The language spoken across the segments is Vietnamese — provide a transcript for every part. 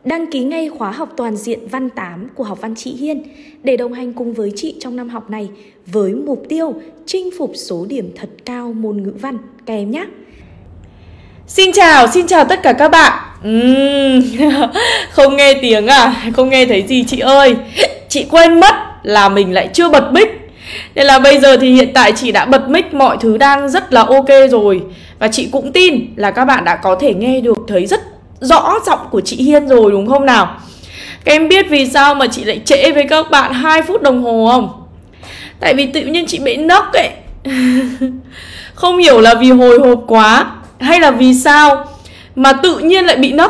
Đăng ký ngay khóa học toàn diện Văn 8 của Học Văn Chị Hiên để đồng hành cùng với chị trong năm học này với mục tiêu chinh phục số điểm thật cao môn ngữ văn các em nhé. Xin chào tất cả các bạn. Không nghe tiếng à? Không nghe thấy gì chị ơi. Chị quên mất là mình lại chưa bật mic. Nên là bây giờ thì hiện tại chị đã bật mic, mọi thứ đang rất là ok rồi. Và chị cũng tin là các bạn đã có thể nghe được, thấy rất rõ giọng của chị Hiên rồi đúng không nào? Các em biết vì sao mà chị lại trễ với các bạn 2 phút đồng hồ không? Tại vì tự nhiên chị bị nấc ấy. Không hiểu là vì hồi hộp quá hay là vì sao mà tự nhiên lại bị nấc.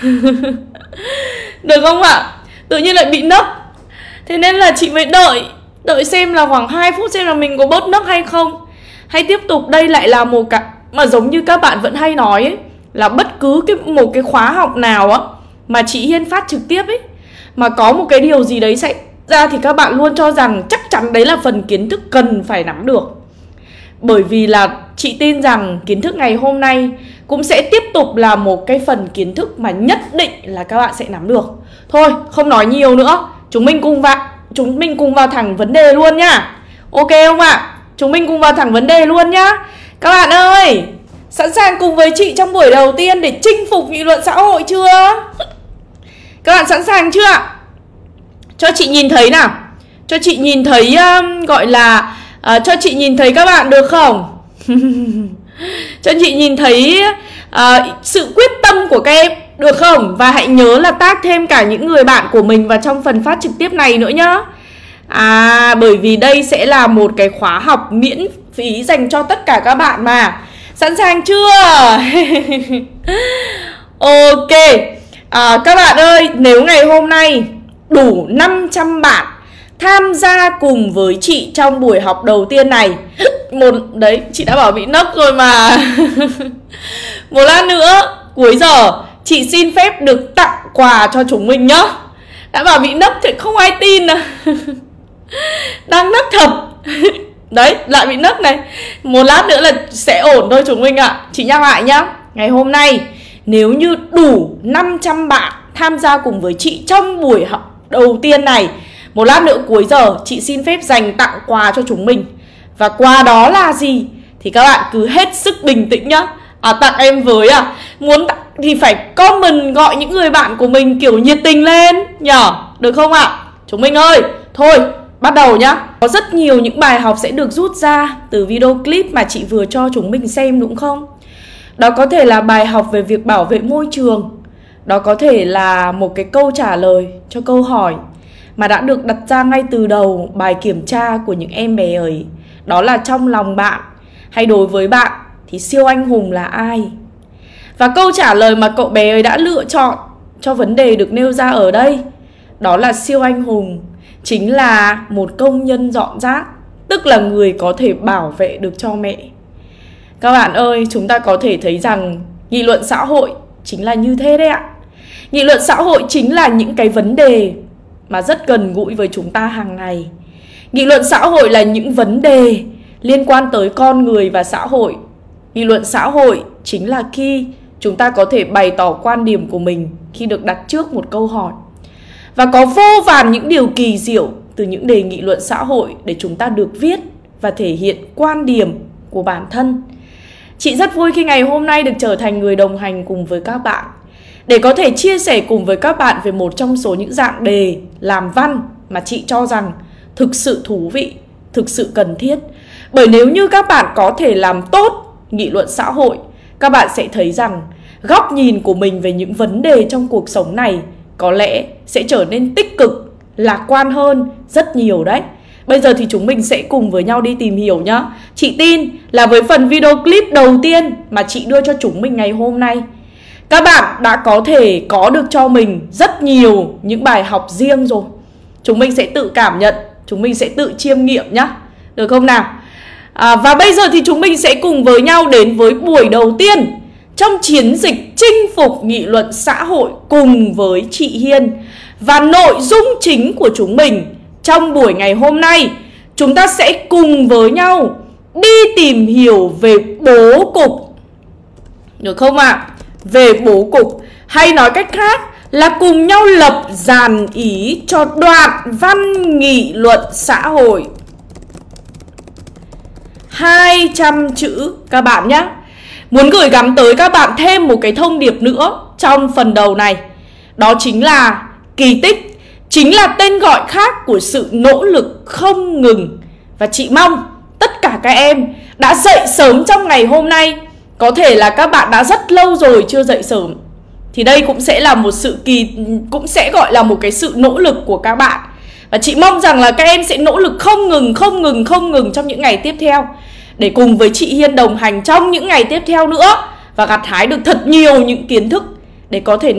Được không ạ? Tự nhiên lại bị nấc. Thế nên là chị mới đợi xem là khoảng 2 phút xem là mình có bớt nấc hay không. Hay tiếp tục đây lại là một cái mà giống như các bạn vẫn hay nói ấy, là bất cứ một cái khóa học nào á mà chị Hiên phát trực tiếp ấy mà có một cái điều gì đấy xảy ra thì các bạn luôn cho rằng chắc chắn đấy là phần kiến thức cần phải nắm được. Bởi vì là chị tin rằng kiến thức ngày hôm nay cũng sẽ tiếp tục là một cái phần kiến thức mà nhất định là các bạn sẽ nắm được. Thôi, không nói nhiều nữa, chúng mình cùng vào thẳng vấn đề luôn nhá. Ok không ạ? Chúng mình cùng vào thẳng vấn đề luôn nhá. Các bạn ơi, sẵn sàng cùng với chị trong buổi đầu tiên để chinh phục nghị luận xã hội chưa? Các bạn sẵn sàng chưa ạ? Cho chị nhìn thấy nào. Cho chị nhìn thấy cho chị nhìn thấy các bạn được không? Cho chị nhìn thấy sự quyết tâm của các em được không? Và hãy nhớ là tag thêm cả những người bạn của mình vào trong phần phát trực tiếp này nữa nhá. Bởi vì đây sẽ là một cái khóa học miễn phí dành cho tất cả các bạn mà. Sẵn sàng chưa? Ok. Các bạn ơi, nếu ngày hôm nay đủ 500 bạn tham gia cùng với chị trong buổi học đầu tiên này, đấy, chị đã bảo bị nấc rồi mà. Một lát nữa, cuối giờ, chị xin phép được tặng quà cho chúng mình nhá. Đã bảo bị nấc thì không ai tin à. Đang nấc thật. Đấy, lại bị nấc này. Một lát nữa là sẽ ổn thôi chúng mình ạ. Chị nhắc lại nhá. Ngày hôm nay, nếu như đủ 500 bạn tham gia cùng với chị trong buổi học đầu tiên này, một lát nữa cuối giờ chị xin phép dành tặng quà cho chúng mình. Và quà đó là gì thì các bạn cứ hết sức bình tĩnh nhá. Tặng em với muốn tặng thì phải comment gọi những người bạn của mình kiểu nhiệt tình lên nhở, được không ạ? Chúng mình ơi, thôi bắt đầu nhá. Có rất nhiều những bài học sẽ được rút ra từ video clip mà chị vừa cho chúng mình xem đúng không? Đó có thể là bài học về việc bảo vệ môi trường. Đó có thể là một cái câu trả lời cho câu hỏi mà đã được đặt ra ngay từ đầu bài kiểm tra của những em bé ấy. Đó là trong lòng bạn hay đối với bạn thì siêu anh hùng là ai? Và câu trả lời mà cậu bé ấy đã lựa chọn cho vấn đề được nêu ra ở đây, đó là siêu anh hùng chính là một công nhân dọn rác, tức là người có thể bảo vệ được cho mẹ. Các bạn ơi, chúng ta có thể thấy rằng nghị luận xã hội chính là như thế đấy ạ. Nghị luận xã hội chính là những cái vấn đề mà rất gần gũi với chúng ta hàng ngày. Nghị luận xã hội là những vấn đề liên quan tới con người và xã hội. Nghị luận xã hội chính là khi chúng ta có thể bày tỏ quan điểm của mình khi được đặt trước một câu hỏi. Và có vô vàn những điều kỳ diệu từ những đề nghị luận xã hội để chúng ta được viết và thể hiện quan điểm của bản thân. Chị rất vui khi ngày hôm nay được trở thành người đồng hành cùng với các bạn để có thể chia sẻ cùng với các bạn về một trong số những dạng đề làm văn mà chị cho rằng thực sự thú vị, thực sự cần thiết. Bởi nếu như các bạn có thể làm tốt nghị luận xã hội, các bạn sẽ thấy rằng góc nhìn của mình về những vấn đề trong cuộc sống này có lẽ sẽ trở nên tích cực, lạc quan hơn rất nhiều đấy. Bây giờ thì chúng mình sẽ cùng với nhau đi tìm hiểu nhá. Chị tin là với phần video clip đầu tiên mà chị đưa cho chúng mình ngày hôm nay, các bạn đã có thể có được cho mình rất nhiều những bài học riêng rồi. Chúng mình sẽ tự cảm nhận, chúng mình sẽ tự chiêm nghiệm nhá. Được không nào? Và bây giờ thì chúng mình sẽ cùng với nhau đến với buổi đầu tiên trong chiến dịch chinh phục nghị luận xã hội cùng với chị Hiên. Và nội dung chính của chúng mình trong buổi ngày hôm nay, chúng ta sẽ cùng với nhau đi tìm hiểu về bố cục. Được không ạ? Về bố cục, hay nói cách khác là cùng nhau lập dàn ý cho đoạn văn nghị luận xã hội 200 chữ các bạn nhé. Muốn gửi gắm tới các bạn thêm một cái thông điệp nữa trong phần đầu này. Đó chính là kỳ tích, chính là tên gọi khác của sự nỗ lực không ngừng. Và chị mong tất cả các em đã dậy sớm trong ngày hôm nay. Có thể là các bạn đã rất lâu rồi chưa dậy sớm, thì đây cũng sẽ là một sự cũng sẽ gọi là một cái sự nỗ lực của các bạn. Và chị mong rằng là các em sẽ nỗ lực không ngừng trong những ngày tiếp theo, để cùng với chị Hiên đồng hành trong những ngày tiếp theo nữa, và gặt hái được thật nhiều những kiến thức để có thể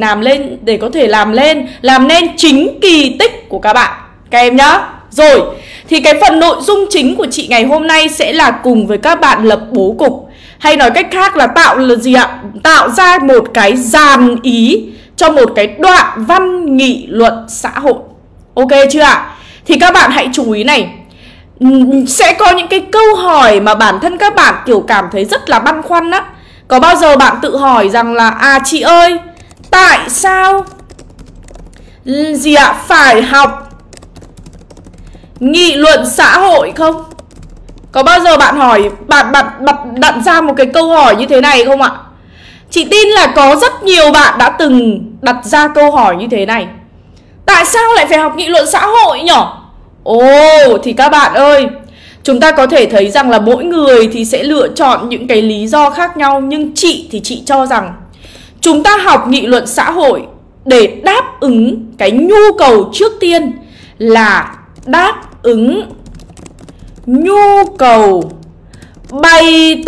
làm nên chính kỳ tích của các bạn, các em nhá. Rồi, thì cái phần nội dung chính của chị ngày hôm nay sẽ là cùng với các bạn lập bố cục, hay nói cách khác là tạo ra một cái dàn ý cho một cái đoạn văn nghị luận xã hội. Ok chưa ạ? Thì các bạn hãy chú ý này. Sẽ có những cái câu hỏi mà bản thân các bạn kiểu cảm thấy rất là băn khoăn á. Có bao giờ bạn tự hỏi rằng là chị ơi, tại sao phải học nghị luận xã hội không? Có bao giờ bạn đặt ra một cái câu hỏi như thế này không ạ? Chị tin là có rất nhiều bạn đã từng đặt ra câu hỏi như thế này. Tại sao lại phải học nghị luận xã hội nhỉ? Thì các bạn ơi, chúng ta có thể thấy rằng là mỗi người thì sẽ lựa chọn những cái lý do khác nhau. Nhưng chị thì chị cho rằng chúng ta học nghị luận xã hội để đáp ứng cái nhu cầu trước tiên là đáp ứng nhu cầu bày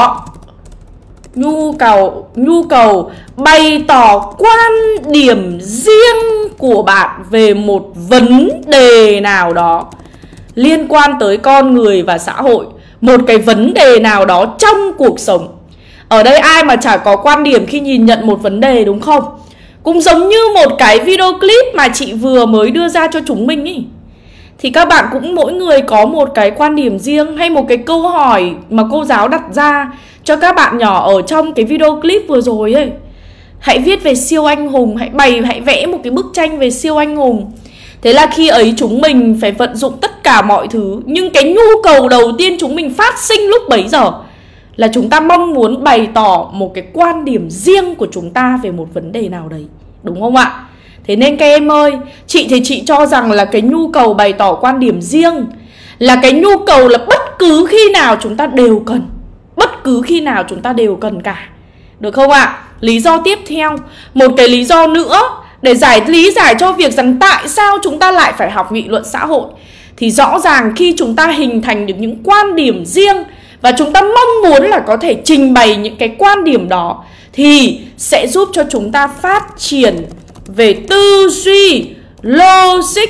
tỏ quan điểm riêng của bạn về một vấn đề nào đó liên quan tới con người và xã hội, một cái vấn đề nào đó trong cuộc sống. Ở đây ai mà chả có quan điểm khi nhìn nhận một vấn đề, đúng không? Cũng giống như một cái video clip mà chị vừa mới đưa ra cho chúng mình ý, thì các bạn cũng mỗi người có một cái quan điểm riêng, hay một cái câu hỏi mà cô giáo đặt ra cho các bạn nhỏ ở trong cái video clip vừa rồi ấy. Hãy viết về siêu anh hùng, hãy vẽ một cái bức tranh về siêu anh hùng. Thế là khi ấy chúng mình phải vận dụng tất cả mọi thứ, nhưng cái nhu cầu đầu tiên chúng mình phát sinh lúc bấy giờ là chúng ta mong muốn bày tỏ một cái quan điểm riêng của chúng ta về một vấn đề nào đấy, đúng không ạ? Thế nên các em ơi, chị thì chị cho rằng là cái nhu cầu bày tỏ quan điểm riêng là cái nhu cầu là bất cứ khi nào chúng ta đều cần. Bất cứ khi nào chúng ta đều cần cả. Được không ạ? Lý do tiếp theo, một cái lý do nữa để lý giải cho việc rằng tại sao chúng ta lại phải học nghị luận xã hội, thì rõ ràng khi chúng ta hình thành được những quan điểm riêng và chúng ta mong muốn là có thể trình bày những cái quan điểm đó, thì sẽ giúp cho chúng ta phát triển về tư duy logic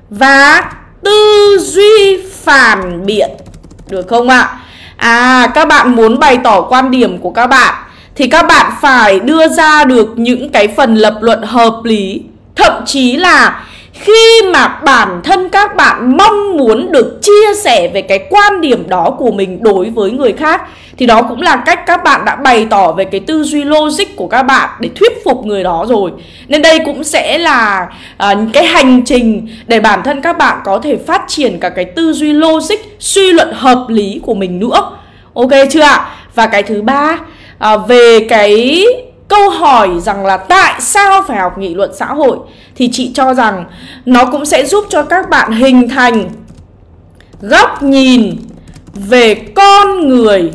và tư duy phản biện. Được không ạ? Các bạn muốn bày tỏ quan điểm của các bạn thì các bạn phải đưa ra được những cái phần lập luận hợp lý. Thậm chí là khi mà bản thân các bạn mong muốn được chia sẻ về cái quan điểm đó của mình đối với người khác, thì đó cũng là cách các bạn đã bày tỏ về cái tư duy logic của các bạn để thuyết phục người đó rồi. Nên đây cũng sẽ là cái hành trình để bản thân các bạn có thể phát triển cả cái tư duy logic, suy luận hợp lý của mình nữa. Ok chưa ạ? Và cái thứ ba, về cái câu hỏi rằng là tại sao phải học nghị luận xã hội, thì chị cho rằng nó cũng sẽ giúp cho các bạn hình thành góc nhìn về con người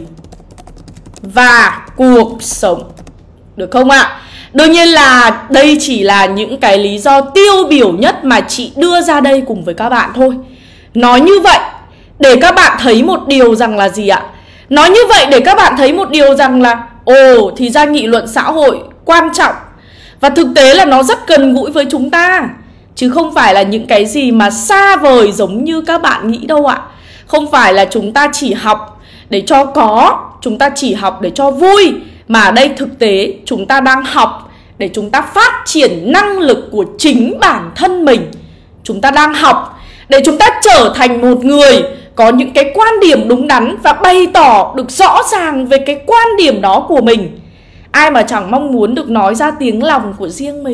và cuộc sống. Được không ạ? Đương nhiên là đây chỉ là những cái lý do tiêu biểu nhất mà chị đưa ra đây cùng với các bạn thôi. Nói như vậy để các bạn thấy một điều rằng là gì ạ? Nói như vậy để các bạn thấy một điều rằng là thì ra nghị luận xã hội quan trọng, và thực tế là nó rất gần gũi với chúng ta, chứ không phải là những cái gì mà xa vời giống như các bạn nghĩ đâu ạ. Không phải là chúng ta chỉ học để cho có, chúng ta chỉ học để cho vui, mà ở đây thực tế chúng ta đang học để chúng ta phát triển năng lực của chính bản thân mình. Chúng ta đang học để chúng ta trở thành một người có những cái quan điểm đúng đắn và bày tỏ được rõ ràng về cái quan điểm đó của mình. Ai mà chẳng mong muốn được nói ra tiếng lòng của riêng mình,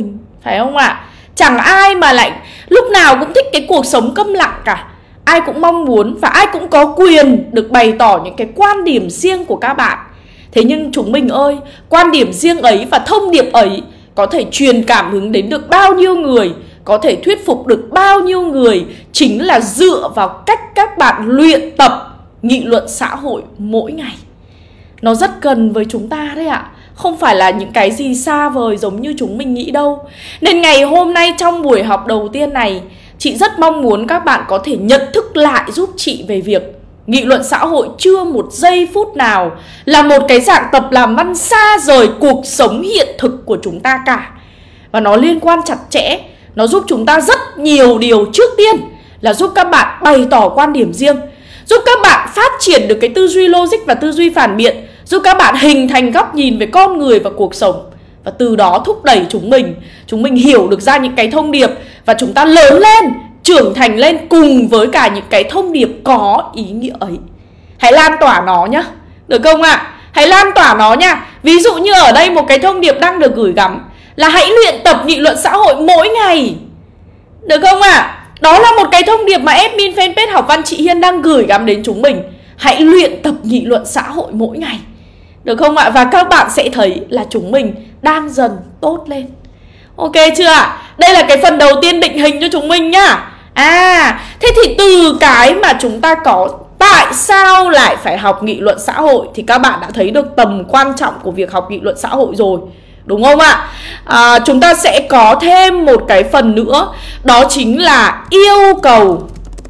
phải không ạ? Chẳng ai mà lại lúc nào cũng thích cái cuộc sống câm lặng cả. Ai cũng mong muốn và ai cũng có quyền được bày tỏ những cái quan điểm riêng của các bạn. Thế nhưng chúng mình ơi, quan điểm riêng ấy và thông điệp ấy có thể truyền cảm hứng đến được bao nhiêu người, có thể thuyết phục được bao nhiêu người, chính là dựa vào cách các bạn luyện tập nghị luận xã hội mỗi ngày. Nó rất gần với chúng ta đấy ạ. Không phải là những cái gì xa vời giống như chúng mình nghĩ đâu. Nên ngày hôm nay trong buổi học đầu tiên này, chị rất mong muốn các bạn có thể nhận thức lại giúp chị về việc nghị luận xã hội chưa một giây phút nào là một cái dạng tập làm văn xa rời cuộc sống hiện thực của chúng ta cả. Và nó liên quan chặt chẽ, nó giúp chúng ta rất nhiều điều. Trước tiên là giúp các bạn bày tỏ quan điểm riêng, giúp các bạn phát triển được cái tư duy logic và tư duy phản biện, giúp các bạn hình thành góc nhìn về con người và cuộc sống. Và từ đó thúc đẩy chúng mình hiểu được ra những cái thông điệp và chúng ta lớn lên, trưởng thành lên cùng với cả những cái thông điệp có ý nghĩa ấy. Hãy lan tỏa nó nhá, được không ạ? Hãy lan tỏa nó nha. Ví dụ như ở đây một cái thông điệp đang được gửi gắm là hãy luyện tập nghị luận xã hội mỗi ngày, được không ạ? Đó là một cái thông điệp mà admin fanpage Học Văn Chị Hiên đang gửi gắm đến chúng mình. Hãy luyện tập nghị luận xã hội mỗi ngày, được không ạ? Và các bạn sẽ thấy là chúng mình đang dần tốt lên. Ok chưa ạ? Đây là cái phần đầu tiên định hình cho chúng mình nhá. Thế thì từ cái mà chúng ta có tại sao lại phải học nghị luận xã hội thì các bạn đã thấy được tầm quan trọng của việc học nghị luận xã hội rồi, đúng không ạ? Chúng ta sẽ có thêm một cái phần nữa, đó chính là yêu cầu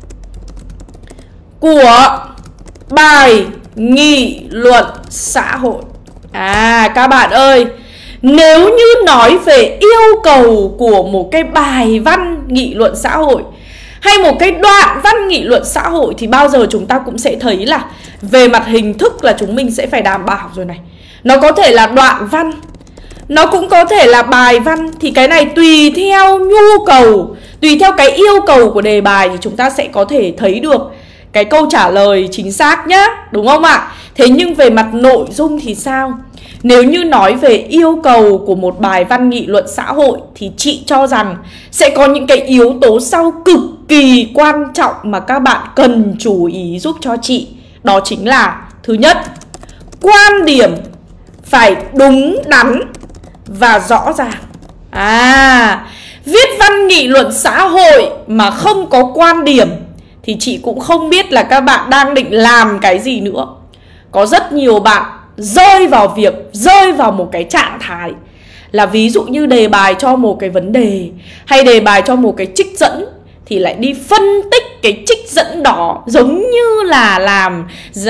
của bài nghị luận xã hội. Các bạn ơi, nếu như nói về yêu cầu của một cái bài văn nghị luận xã hội hay một cái đoạn văn nghị luận xã hội thì bao giờ chúng ta cũng sẽ thấy là về mặt hình thức là chúng mình sẽ phải đảm bảo rồi này. Nó có thể là đoạn văn, nó cũng có thể là bài văn. Thì cái này tùy theo nhu cầu, tùy theo cái yêu cầu của đề bài thì chúng ta sẽ có thể thấy được cái câu trả lời chính xác nhá, đúng không ạ? Thế nhưng về mặt nội dung thì sao? Nếu như nói về yêu cầu của một bài văn nghị luận xã hội thì chị cho rằng sẽ có những cái yếu tố sau cực kỳ quan trọng mà các bạn cần chú ý giúp cho chị. Đó chính là: thứ nhất, quan điểm phải đúng đắn và rõ ràng. Viết văn nghị luận xã hội mà không có quan điểm thì chị cũng không biết là các bạn đang định làm cái gì nữa. Có rất nhiều bạn rơi vào một cái trạng thái là ví dụ như đề bài cho một cái vấn đề hay đề bài cho một cái trích dẫn thì lại đi phân tích cái trích dẫn đó giống như là làm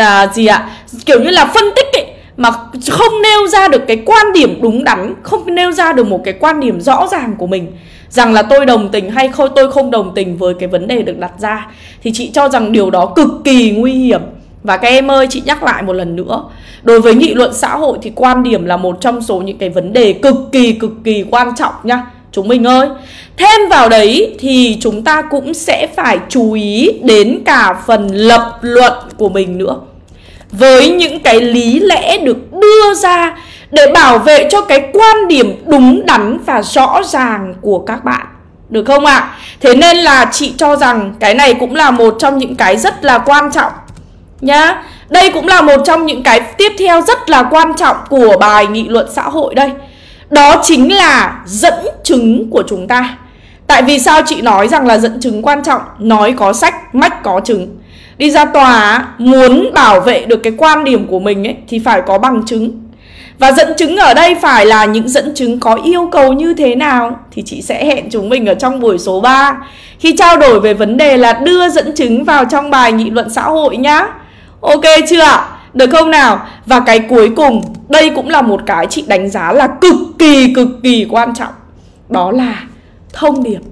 kiểu như là phân tích ấy, mà không nêu ra được cái quan điểm đúng đắn, không nêu ra được một cái quan điểm rõ ràng của mình, rằng là tôi đồng tình hay tôi không đồng tình với cái vấn đề được đặt ra. Thì chị cho rằng điều đó cực kỳ nguy hiểm. Và các em ơi, chị nhắc lại một lần nữa, đối với nghị luận xã hội thì quan điểm là một trong số những cái vấn đề cực kỳ quan trọng nhá chúng mình ơi. Thêm vào đấy thì chúng ta cũng sẽ phải chú ý đến cả phần lập luận của mình nữa, với những cái lý lẽ được đưa ra để bảo vệ cho cái quan điểm đúng đắn và rõ ràng của các bạn, được không ạ? Thế nên là chị cho rằng cái này cũng là một trong những cái rất là quan trọng nhá. Đây cũng là một trong những cái tiếp theo rất là quan trọng của bài nghị luận xã hội đây. Đó chính là dẫn chứng của chúng ta. Tại vì sao chị nói rằng là dẫn chứng quan trọng? Nói có sách, mách có chứng. Đi ra tòa muốn bảo vệ được cái quan điểm của mình ấy, thì phải có bằng chứng. Và dẫn chứng ở đây phải là những dẫn chứng có yêu cầu như thế nào thì chị sẽ hẹn chúng mình ở trong buổi số 3 khi trao đổi về vấn đề là đưa dẫn chứng vào trong bài nghị luận xã hội nhá. Ok chưa ạ? Được không nào? Và cái cuối cùng, đây cũng là một cái chị đánh giá là cực kỳ quan trọng. Đó là thông điệp.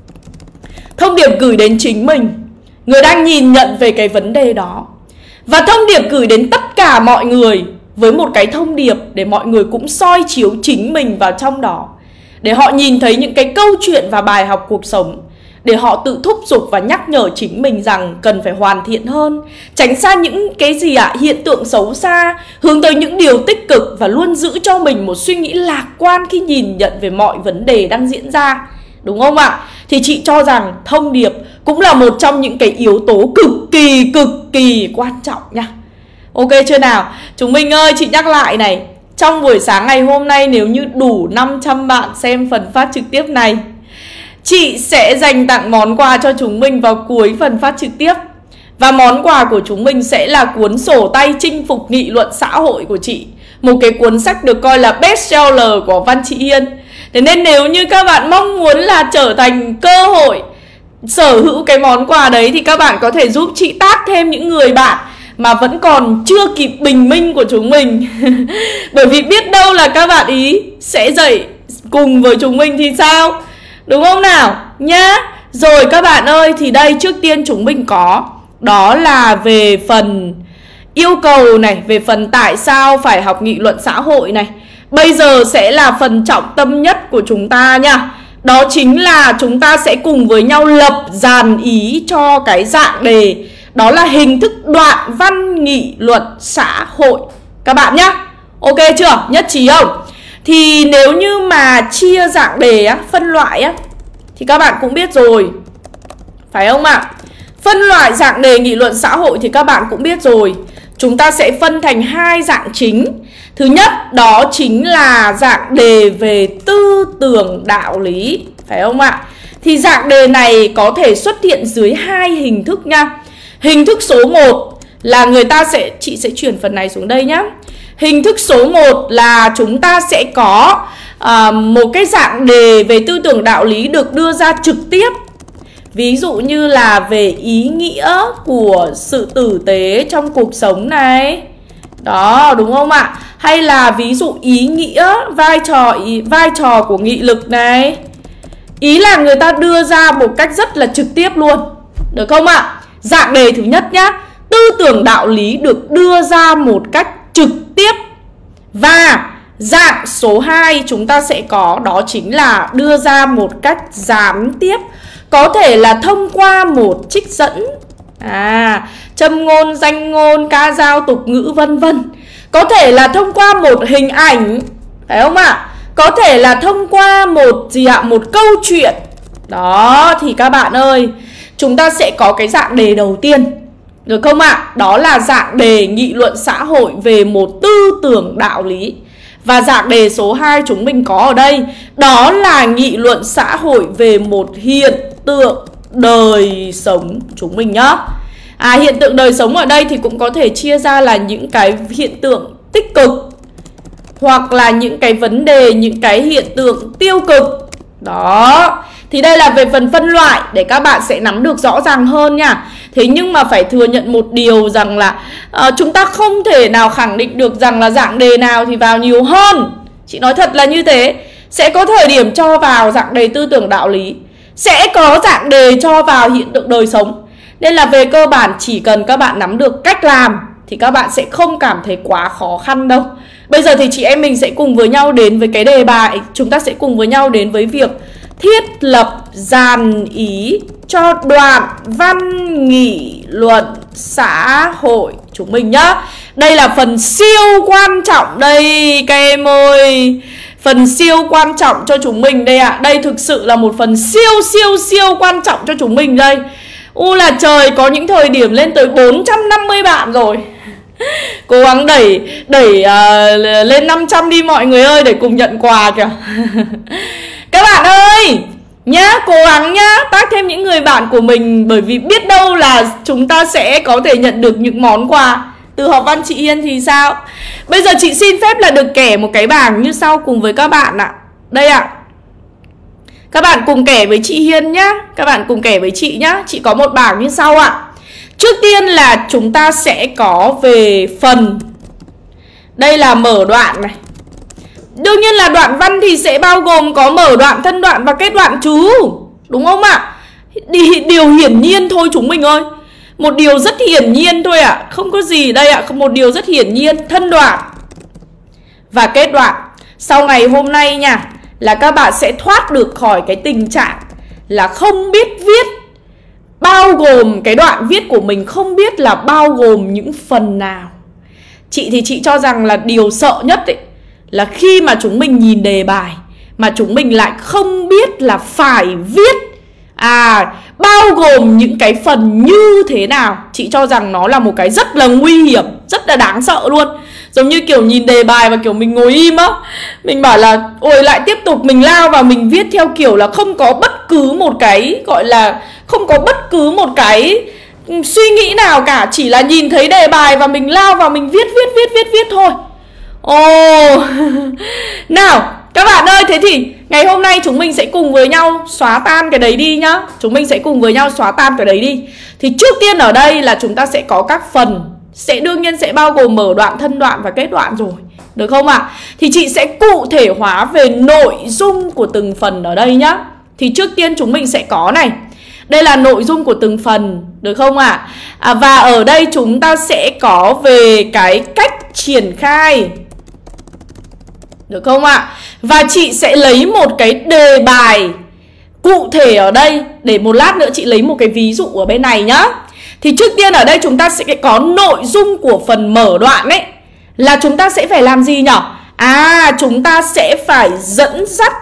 Thông điệp gửi đến chính mình, người đang nhìn nhận về cái vấn đề đó. Và thông điệp gửi đến tất cả mọi người với một cái thông điệp để mọi người cũng soi chiếu chính mình vào trong đó, để họ nhìn thấy những cái câu chuyện và bài học cuộc sống, để họ tự thúc giục và nhắc nhở chính mình rằng cần phải hoàn thiện hơn, tránh xa những cái gì ạ? Hiện tượng xấu xa, hướng tới những điều tích cực và luôn giữ cho mình một suy nghĩ lạc quan khi nhìn nhận về mọi vấn đề đang diễn ra. Đúng không ạ? Thì chị cho rằng thông điệp cũng là một trong những cái yếu tố cực kỳ quan trọng nha. Ok chưa nào? Chúng mình ơi, chị nhắc lại này, trong buổi sáng ngày hôm nay nếu như đủ 500 bạn xem phần phát trực tiếp này, chị sẽ dành tặng món quà cho chúng mình vào cuối phần phát trực tiếp. Và món quà của chúng mình sẽ là cuốn sổ tay chinh phục nghị luận xã hội của chị, một cái cuốn sách được coi là bestseller của Văn Chị Hiên. Thế nên nếu như các bạn mong muốn là trở thành cơ hội sở hữu cái món quà đấy, thì các bạn có thể giúp chị tag thêm những người bạn mà vẫn còn chưa kịp bình minh của chúng mình. Bởi vì biết đâu là các bạn ý sẽ dậy cùng với chúng mình thì sao? Đúng không nào? Nhá. Rồi các bạn ơi, thì đây trước tiên chúng mình có, đó là về phần yêu cầu này, về phần tại sao phải học nghị luận xã hội này. Bây giờ sẽ là phần trọng tâm nhất của chúng ta nha. Đó chính là chúng ta sẽ cùng với nhau lập dàn ý cho cái dạng đề, đó là hình thức đoạn văn nghị luận xã hội các bạn nhá. Ok chưa? Nhất trí không? Thì nếu như mà chia dạng đề á, phân loại á, thì các bạn cũng biết rồi, phải không ạ? Phân loại dạng đề nghị luận xã hội thì các bạn cũng biết rồi. Chúng ta sẽ phân thành hai dạng chính. Thứ nhất đó chính là dạng đề về tư tưởng đạo lý, phải không ạ? Thì dạng đề này có thể xuất hiện dưới hai hình thức nha. Hình thức số 1 là chị sẽ chuyển phần này xuống đây nhá. Hình thức số 1 là chúng ta sẽ có một cái dạng đề về tư tưởng đạo lý được đưa ra trực tiếp. Ví dụ như là về ý nghĩa của sự tử tế trong cuộc sống này. Đó, đúng không ạ? Hay là ví dụ ý nghĩa, vai trò của nghị lực này. Ý là người ta đưa ra một cách rất là trực tiếp luôn. Được không ạ? Dạng đề thứ nhất nhá, tư tưởng đạo lý được đưa ra một cách trực tiếp. Và dạng số 2 chúng ta sẽ có, đó chính là đưa ra một cách gián tiếp. Có thể là thông qua một trích dẫn, châm ngôn, danh ngôn, ca dao, tục ngữ vân vân. Có thể là thông qua một hình ảnh, phải không ạ? Có thể là thông qua một câu chuyện. Đó, thì các bạn ơi, chúng ta sẽ có cái dạng đề đầu tiên, được không ạ? Đó là dạng đề nghị luận xã hội về một tư tưởng đạo lý. Và dạng đề số 2 chúng mình có ở đây, đó là nghị luận xã hội về một hiện tượng đời sống chúng mình nhá. Hiện tượng đời sống ở đây thì cũng có thể chia ra là những cái hiện tượng tích cực, hoặc là những cái vấn đề, những cái hiện tượng tiêu cực. Đó, thì đây là về phần phân loại để các bạn sẽ nắm được rõ ràng hơn nha. Thế nhưng mà phải thừa nhận một điều rằng là chúng ta không thể nào khẳng định được rằng là dạng đề nào thì vào nhiều hơn. Chị nói thật là như thế. Sẽ có thời điểm cho vào dạng đề tư tưởng đạo lý, sẽ có dạng đề cho vào hiện tượng đời sống. Nên là về cơ bản chỉ cần các bạn nắm được cách làm thì các bạn sẽ không cảm thấy quá khó khăn đâu. Bây giờ thì chị em mình sẽ cùng với nhau đến với cái đề bài. Chúng ta sẽ cùng với nhau đến với việc thiết lập dàn ý cho đoạn văn nghị luận xã hội chúng mình nhá. Đây là phần siêu quan trọng đây các em ơi. Phần siêu quan trọng cho chúng mình đây ạ. Đây thực sự là một phần siêu quan trọng cho chúng mình đây. Là trời, có những thời điểm lên tới 450 bạn rồi. Cố gắng đẩy lên 500 đi mọi người ơi, để cùng nhận quà kìa. Các bạn ơi nhá, cố gắng nhá, tag thêm những người bạn của mình. Bởi vì biết đâu là chúng ta sẽ có thể nhận được những món quà từ Học Văn Chị Hiên thì sao. Bây giờ chị xin phép là được kẻ một cái bảng như sau cùng với các bạn ạ. Đây ạ. Các bạn cùng kẻ với chị Hiên nhá. Các bạn cùng kẻ với chị nhá. Chị có một bảng như sau ạ. Trước tiên là chúng ta sẽ có về phần, đây là mở đoạn này. Đương nhiên là đoạn văn thì sẽ bao gồm có mở đoạn, thân đoạn và kết đoạn chứ, đúng không ạ? Điều hiển nhiên thôi chúng mình ơi. Một điều rất hiển nhiên thôi ạ. Không có gì đây ạ. Một điều rất hiển nhiên, thân đoạn và kết đoạn. Sau ngày hôm nay nha, là các bạn sẽ thoát được khỏi cái tình trạng là không biết viết, bao gồm cái đoạn viết của mình không biết là bao gồm những phần nào. Chị thì chị cho rằng là điều sợ nhất ấy, là khi mà chúng mình nhìn đề bài mà chúng mình lại không biết là phải viết bao gồm những cái phần như thế nào. Chị cho rằng nó là một cái rất là nguy hiểm, rất là đáng sợ luôn. Giống như kiểu nhìn đề bài và kiểu mình ngồi im á, mình bảo là ôi lại tiếp tục mình lao vào mình viết theo kiểu là không có bất cứ một cái gọi là không có bất cứ một cái suy nghĩ nào cả, chỉ là nhìn thấy đề bài và mình lao vào mình viết thôi. Nào các bạn ơi, thế thì ngày hôm nay chúng mình sẽ cùng với nhau xóa tan cái đấy đi nhá. Chúng mình sẽ cùng với nhau xóa tan cái đấy đi. Thì trước tiên ở đây là chúng ta sẽ có các phần, sẽ đương nhiên sẽ bao gồm mở đoạn, thân đoạn và kết đoạn rồi, được không ạ? Thì chị sẽ cụ thể hóa về nội dung của từng phần ở đây nhá. Thì trước tiên chúng mình sẽ có này, đây là nội dung của từng phần, được không ạ? Và ở đây chúng ta sẽ có về cái cách triển khai, được không ạ? Và chị sẽ lấy một cái đề bài cụ thể ở đây, để một lát nữa chị lấy một cái ví dụ ở bên này nhá. Thì trước tiên ở đây chúng ta sẽ có nội dung của phần mở đoạn ấy, là chúng ta sẽ phải làm gì nhỉ? Chúng ta sẽ phải dẫn dắt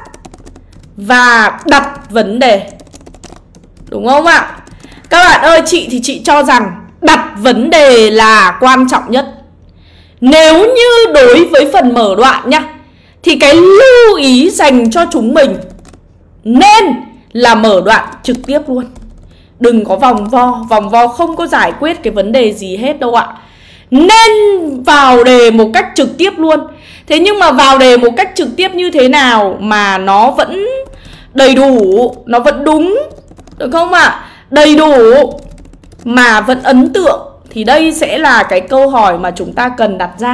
và đặt vấn đề, đúng không ạ? Các bạn ơi, chị thì chị cho rằng đặt vấn đề là quan trọng nhất. Nếu như đối với phần mở đoạn nhá, thì cái lưu ý dành cho chúng mình nên là mở đoạn trực tiếp luôn. Đừng có vòng vo không có giải quyết cái vấn đề gì hết đâu ạ. Nên vào đề một cách trực tiếp luôn. Thế nhưng mà vào đề một cách trực tiếp như thế nào mà nó vẫn đầy đủ, nó vẫn đúng, được không ạ? Đầy đủ mà vẫn ấn tượng, thì đây sẽ là cái câu hỏi mà chúng ta cần đặt ra.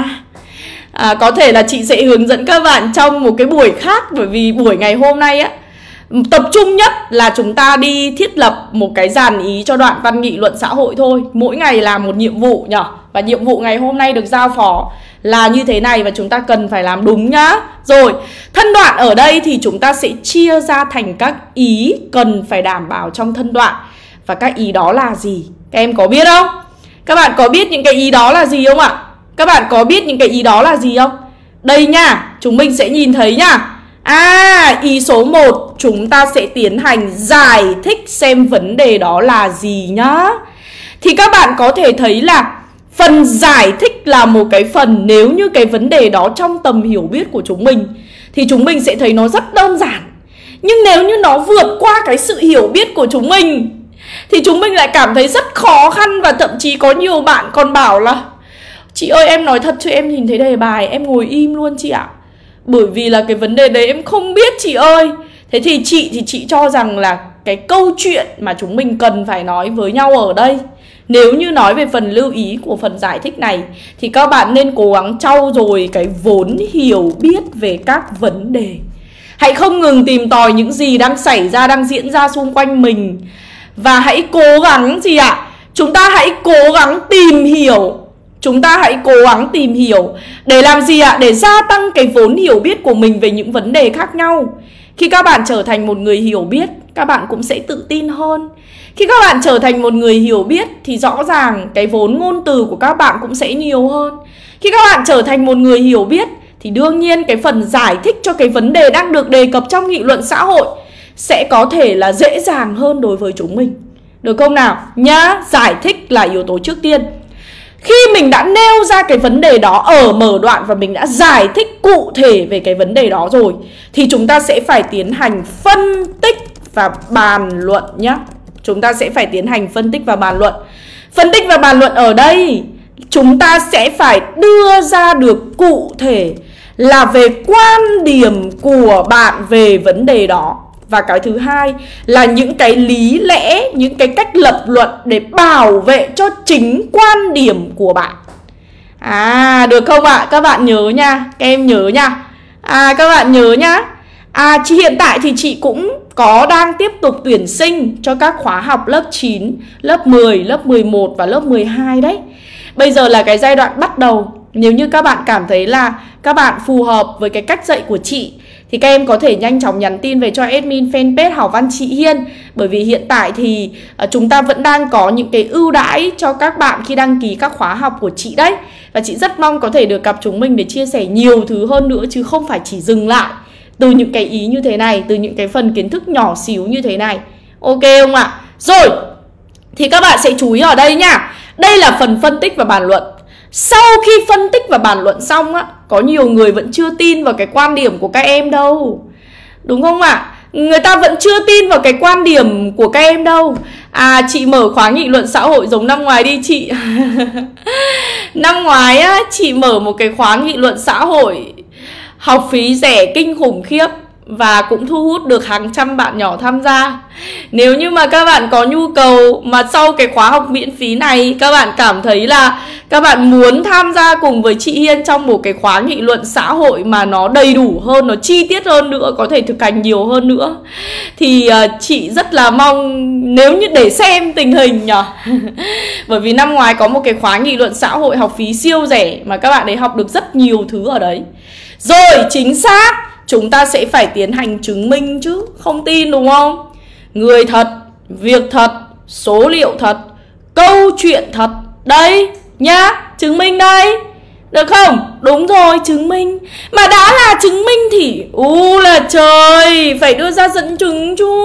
Có thể là chị sẽ hướng dẫn các bạn trong một cái buổi khác, bởi vì buổi ngày hôm nay á, tập trung nhất là chúng ta đi thiết lập một cái dàn ý cho đoạn văn nghị luận xã hội thôi. Mỗi ngày là một nhiệm vụ nhỉ. Và nhiệm vụ ngày hôm nay được giao phó là như thế này, và chúng ta cần phải làm đúng nhá. Rồi, thân đoạn ở đây thì chúng ta sẽ chia ra thành các ý cần phải đảm bảo trong thân đoạn. Và các ý đó là gì? Các em có biết không? Các bạn có biết những cái ý đó là gì không ạ? Các bạn có biết những cái ý đó là gì không? Đây nha, chúng mình sẽ nhìn thấy nha. Ý số 1 chúng ta sẽ tiến hành giải thích xem vấn đề đó là gì nhá. Thì các bạn có thể thấy là phần giải thích là một cái phần, nếu như cái vấn đề đó trong tầm hiểu biết của chúng mình thì chúng mình sẽ thấy nó rất đơn giản. Nhưng nếu như nó vượt qua cái sự hiểu biết của chúng mình thì chúng mình lại cảm thấy rất khó khăn. Và thậm chí có nhiều bạn còn bảo là chị ơi, em nói thật chứ em nhìn thấy đề bài em ngồi im luôn chị ạ, bởi vì là cái vấn đề đấy em không biết chị ơi. Thế thì chị cho rằng là cái câu chuyện mà chúng mình cần phải nói với nhau ở đây, nếu như nói về phần lưu ý của phần giải thích này, thì các bạn nên cố gắng trau dồi cái vốn hiểu biết về các vấn đề. Hãy không ngừng tìm tòi những gì đang xảy ra, đang diễn ra xung quanh mình. Và hãy cố gắng gì ạ? Chúng ta hãy cố gắng tìm hiểu. Chúng ta hãy cố gắng tìm hiểu để làm gì ạ? Để gia tăng cái vốn hiểu biết của mình về những vấn đề khác nhau. Khi các bạn trở thành một người hiểu biết, các bạn cũng sẽ tự tin hơn. Khi các bạn trở thành một người hiểu biết thì rõ ràng cái vốn ngôn từ của các bạn cũng sẽ nhiều hơn. Khi các bạn trở thành một người hiểu biết thì đương nhiên cái phần giải thích cho cái vấn đề đang được đề cập trong nghị luận xã hội sẽ có thể là dễ dàng hơn đối với chúng mình. Được không nào? Nhá, giải thích là yếu tố trước tiên. Khi mình đã nêu ra cái vấn đề đó ở mở đoạn và mình đã giải thích cụ thể về cái vấn đề đó rồi, thì chúng ta sẽ phải tiến hành phân tích và bàn luận nhé. Chúng ta sẽ phải tiến hành phân tích và bàn luận. Phân tích và bàn luận ở đây chúng ta sẽ phải đưa ra được cụ thể là về quan điểm của bạn về vấn đề đó. Và cái thứ hai là những cái lý lẽ, những cái cách lập luận để bảo vệ cho chính quan điểm của bạn. Được không ạ? Các bạn nhớ nha, các em nhớ nha. Các bạn nhớ nhá. Hiện tại thì chị cũng có đang tiếp tục tuyển sinh cho các khóa học lớp 9, lớp 10, lớp 11 và lớp 12 đấy. Bây giờ là cái giai đoạn bắt đầu. Nếu như các bạn cảm thấy là các bạn phù hợp với cái cách dạy của chị thì các em có thể nhanh chóng nhắn tin về cho admin fanpage Học Văn chị Hiên. Bởi vì hiện tại thì chúng ta vẫn đang có những cái ưu đãi cho các bạn khi đăng ký các khóa học của chị đấy. Và chị rất mong có thể được gặp chúng mình để chia sẻ nhiều thứ hơn nữa, chứ không phải chỉ dừng lại từ những cái ý như thế này, từ những cái phần kiến thức nhỏ xíu như thế này. Ok không ạ? Rồi, thì các bạn sẽ chú ý ở đây nha. Đây là phần phân tích và bàn luận. Sau khi phân tích và bàn luận xong á, có nhiều người vẫn chưa tin vào cái quan điểm của các em đâu. Đúng không ạ? Người ta vẫn chưa tin vào cái quan điểm của các em đâu. À, chị mở khóa nghị luận xã hội giống năm ngoài đi chị. Năm ngoái á, chị mở một cái khóa nghị luận xã hội, học phí rẻ kinh khủng khiếp và cũng thu hút được hàng trăm bạn nhỏ tham gia. Nếu như mà các bạn có nhu cầu mà sau cái khóa học miễn phí này các bạn cảm thấy là các bạn muốn tham gia cùng với chị Hiên trong một cái khóa nghị luận xã hội mà nó đầy đủ hơn, nó chi tiết hơn nữa, có thể thực hành nhiều hơn nữa, thì chị rất là mong nếu như để xem tình hình nhỉ. Bởi vì năm ngoái có một cái khóa nghị luận xã hội học phí siêu rẻ mà các bạn ấy học được rất nhiều thứ ở đấy. Rồi, chính xác, chúng ta sẽ phải tiến hành chứng minh chứ, không tin đúng không? Người thật, việc thật, số liệu thật, câu chuyện thật. Đây, nhá, chứng minh đây. Được không? Đúng rồi, chứng minh. Mà đã là chứng minh thì là trời, phải đưa ra dẫn chứng chứ.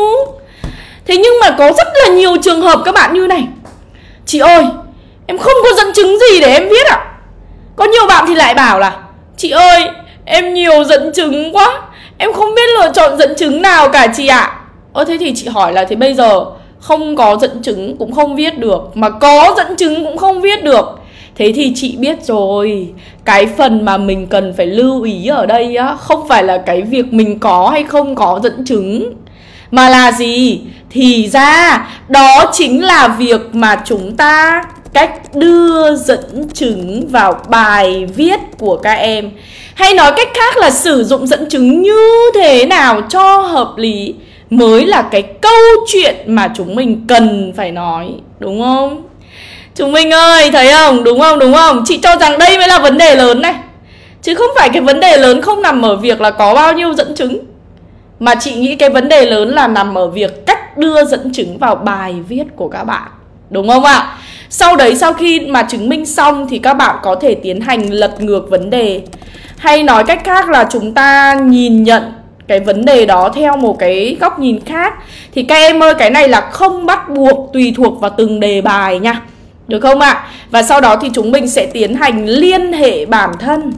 Thế nhưng mà có rất là nhiều trường hợp các bạn như này: chị ơi, em không có dẫn chứng gì để em viết ạ. Có nhiều bạn thì lại bảo là chị ơi, em nhiều dẫn chứng quá, em không biết lựa chọn dẫn chứng nào cả chị ạ. Thế thì chị hỏi là thế bây giờ không có dẫn chứng cũng không viết được, mà có dẫn chứng cũng không viết được. Thế thì chị biết rồi, cái phần mà mình cần phải lưu ý ở đây á, không phải là cái việc mình có hay không có dẫn chứng, mà là gì? Thì ra đó chính là việc mà chúng ta cách đưa dẫn chứng vào bài viết của các em. Hay nói cách khác là sử dụng dẫn chứng như thế nào cho hợp lý mới là cái câu chuyện mà chúng mình cần phải nói. Đúng không? Chúng mình ơi, thấy không? Đúng không? Đúng không? Chị cho rằng đây mới là vấn đề lớn này. Chứ không phải cái vấn đề lớn không nằm ở việc là có bao nhiêu dẫn chứng, mà chị nghĩ cái vấn đề lớn là nằm ở việc cách đưa dẫn chứng vào bài viết của các bạn. Đúng không ạ? Sau đấy, sau khi mà chứng minh xong thì các bạn có thể tiến hành lật ngược vấn đề. Hay nói cách khác là chúng ta nhìn nhận cái vấn đề đó theo một cái góc nhìn khác. Thì các em ơi, cái này là không bắt buộc, tùy thuộc vào từng đề bài nha. Được không ạ? Và sau đó thì chúng mình sẽ tiến hành liên hệ bản thân.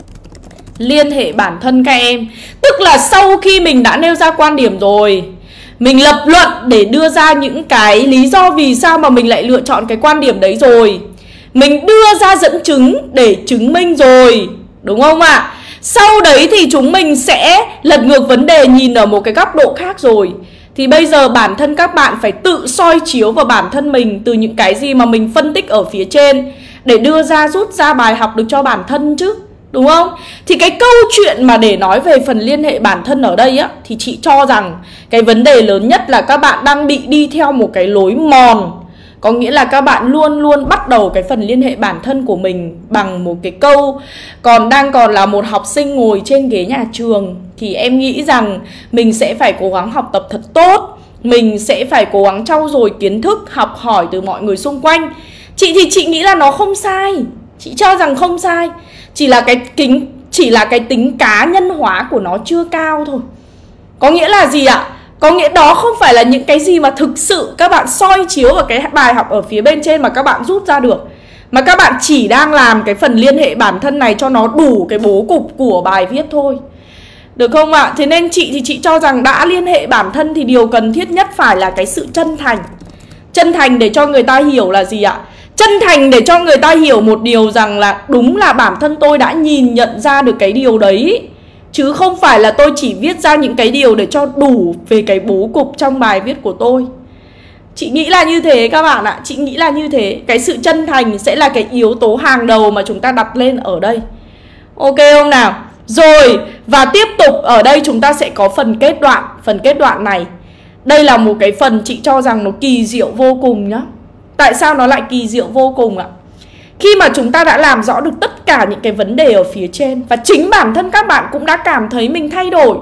Liên hệ bản thân các em. Tức là sau khi mình đã nêu ra quan điểm rồi, mình lập luận để đưa ra những cái lý do vì sao mà mình lại lựa chọn cái quan điểm đấy rồi, mình đưa ra dẫn chứng để chứng minh rồi, đúng không ạ? Sau đấy thì chúng mình sẽ lật ngược vấn đề, nhìn ở một cái góc độ khác rồi. Thì bây giờ bản thân các bạn phải tự soi chiếu vào bản thân mình từ những cái gì mà mình phân tích ở phía trên để đưa ra, rút ra bài học được cho bản thân chứ. Đúng không? Thì cái câu chuyện mà để nói về phần liên hệ bản thân ở đây á, thì chị cho rằng cái vấn đề lớn nhất là các bạn đang bị đi theo một cái lối mòn. Có nghĩa là các bạn luôn luôn bắt đầu cái phần liên hệ bản thân của mình bằng một cái câu đang còn là một học sinh ngồi trên ghế nhà trường. Thì em nghĩ rằng mình sẽ phải cố gắng học tập thật tốt, mình sẽ phải cố gắng trau dồi kiến thức, học hỏi từ mọi người xung quanh. Chị thì chị nghĩ là nó không sai. Chị cho rằng không sai. Chỉ là cái tính cá nhân hóa của nó chưa cao thôi. Có nghĩa là gì ạ? Có nghĩa đó không phải là những cái gì mà thực sự các bạn soi chiếu vào cái bài học ở phía bên trên mà các bạn rút ra được, mà các bạn chỉ đang làm cái phần liên hệ bản thân này cho nó đủ cái bố cục của bài viết thôi. Được không ạ? Thế nên chị thì chị cho rằng đã liên hệ bản thân thì điều cần thiết nhất phải là cái sự chân thành. Chân thành để cho người ta hiểu là gì ạ? Chân thành để cho người ta hiểu một điều rằng là đúng là bản thân tôi đã nhìn nhận ra được cái điều đấy, chứ không phải là tôi chỉ viết ra những cái điều để cho đủ về cái bố cục trong bài viết của tôi. Chị nghĩ là như thế các bạn ạ. Chị nghĩ là như thế. Cái sự chân thành sẽ là cái yếu tố hàng đầu mà chúng ta đặt lên ở đây. Ok không nào? Rồi, và tiếp tục ở đây chúng ta sẽ có phần kết đoạn. Phần kết đoạn này, đây là một cái phần chị cho rằng nó kỳ diệu vô cùng nhá. Tại sao nó lại kỳ diệu vô cùng ạ? Khi mà chúng ta đã làm rõ được tất cả những cái vấn đề ở phía trên, và chính bản thân các bạn cũng đã cảm thấy mình thay đổi,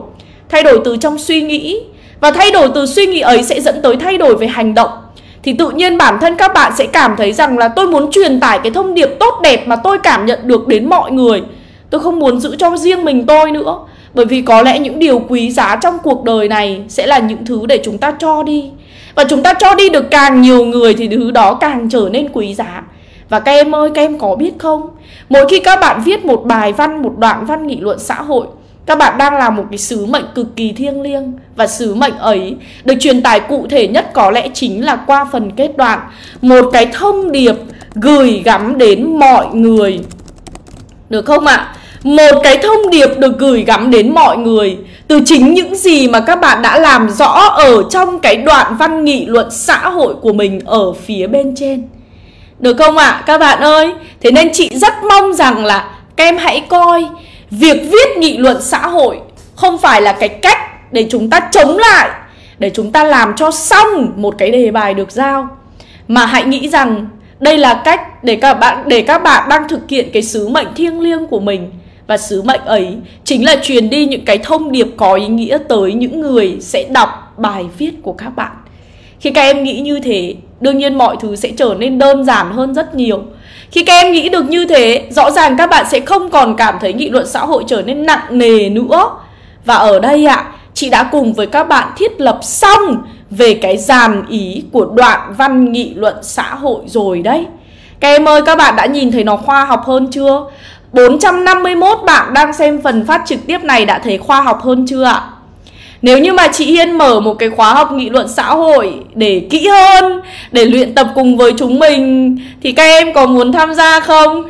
thay đổi từ trong suy nghĩ. Và thay đổi từ suy nghĩ ấy sẽ dẫn tới thay đổi về hành động. Thì tự nhiên bản thân các bạn sẽ cảm thấy rằng là tôi muốn truyền tải cái thông điệp tốt đẹp mà tôi cảm nhận được đến mọi người. Tôi không muốn giữ cho riêng mình tôi nữa. Bởi vì có lẽ những điều quý giá trong cuộc đời này sẽ là những thứ để chúng ta cho đi. Và chúng ta cho đi được càng nhiều người thì thứ đó càng trở nên quý giá. Và các em ơi, các em có biết không? Mỗi khi các bạn viết một bài văn, một đoạn văn nghị luận xã hội, các bạn đang làm một cái sứ mệnh cực kỳ thiêng liêng. Và sứ mệnh ấy được truyền tải cụ thể nhất có lẽ chính là qua phần kết đoạn. Một cái thông điệp gửi gắm đến mọi người. Được không ạ? Một cái thông điệp được gửi gắm đến mọi người từ chính những gì mà các bạn đã làm rõ ở trong cái đoạn văn nghị luận xã hội của mình ở phía bên trên. Được không ạ? Các bạn ơi, thế nên chị rất mong rằng là các em hãy coi việc viết nghị luận xã hội không phải là cái cách để chúng ta chống lại, để chúng ta làm cho xong một cái đề bài được giao, mà hãy nghĩ rằng đây là cách để các bạn đang thực hiện cái sứ mệnh thiêng liêng của mình. Và sứ mệnh ấy chính là truyền đi những cái thông điệp có ý nghĩa tới những người sẽ đọc bài viết của các bạn. Khi các em nghĩ như thế, đương nhiên mọi thứ sẽ trở nên đơn giản hơn rất nhiều. Khi các em nghĩ được như thế, rõ ràng các bạn sẽ không còn cảm thấy nghị luận xã hội trở nên nặng nề nữa. Và ở đây chị đã cùng với các bạn thiết lập xong về cái dàn ý của đoạn văn nghị luận xã hội rồi đấy. Các em ơi, các bạn đã nhìn thấy nó khoa học hơn chưa? 451 bạn đang xem phần phát trực tiếp này đã thấy khoa học hơn chưa ạ? Nếu như mà chị Hiên mở một cái khóa học nghị luận xã hội để kỹ hơn, để luyện tập cùng với chúng mình, thì các em có muốn tham gia không?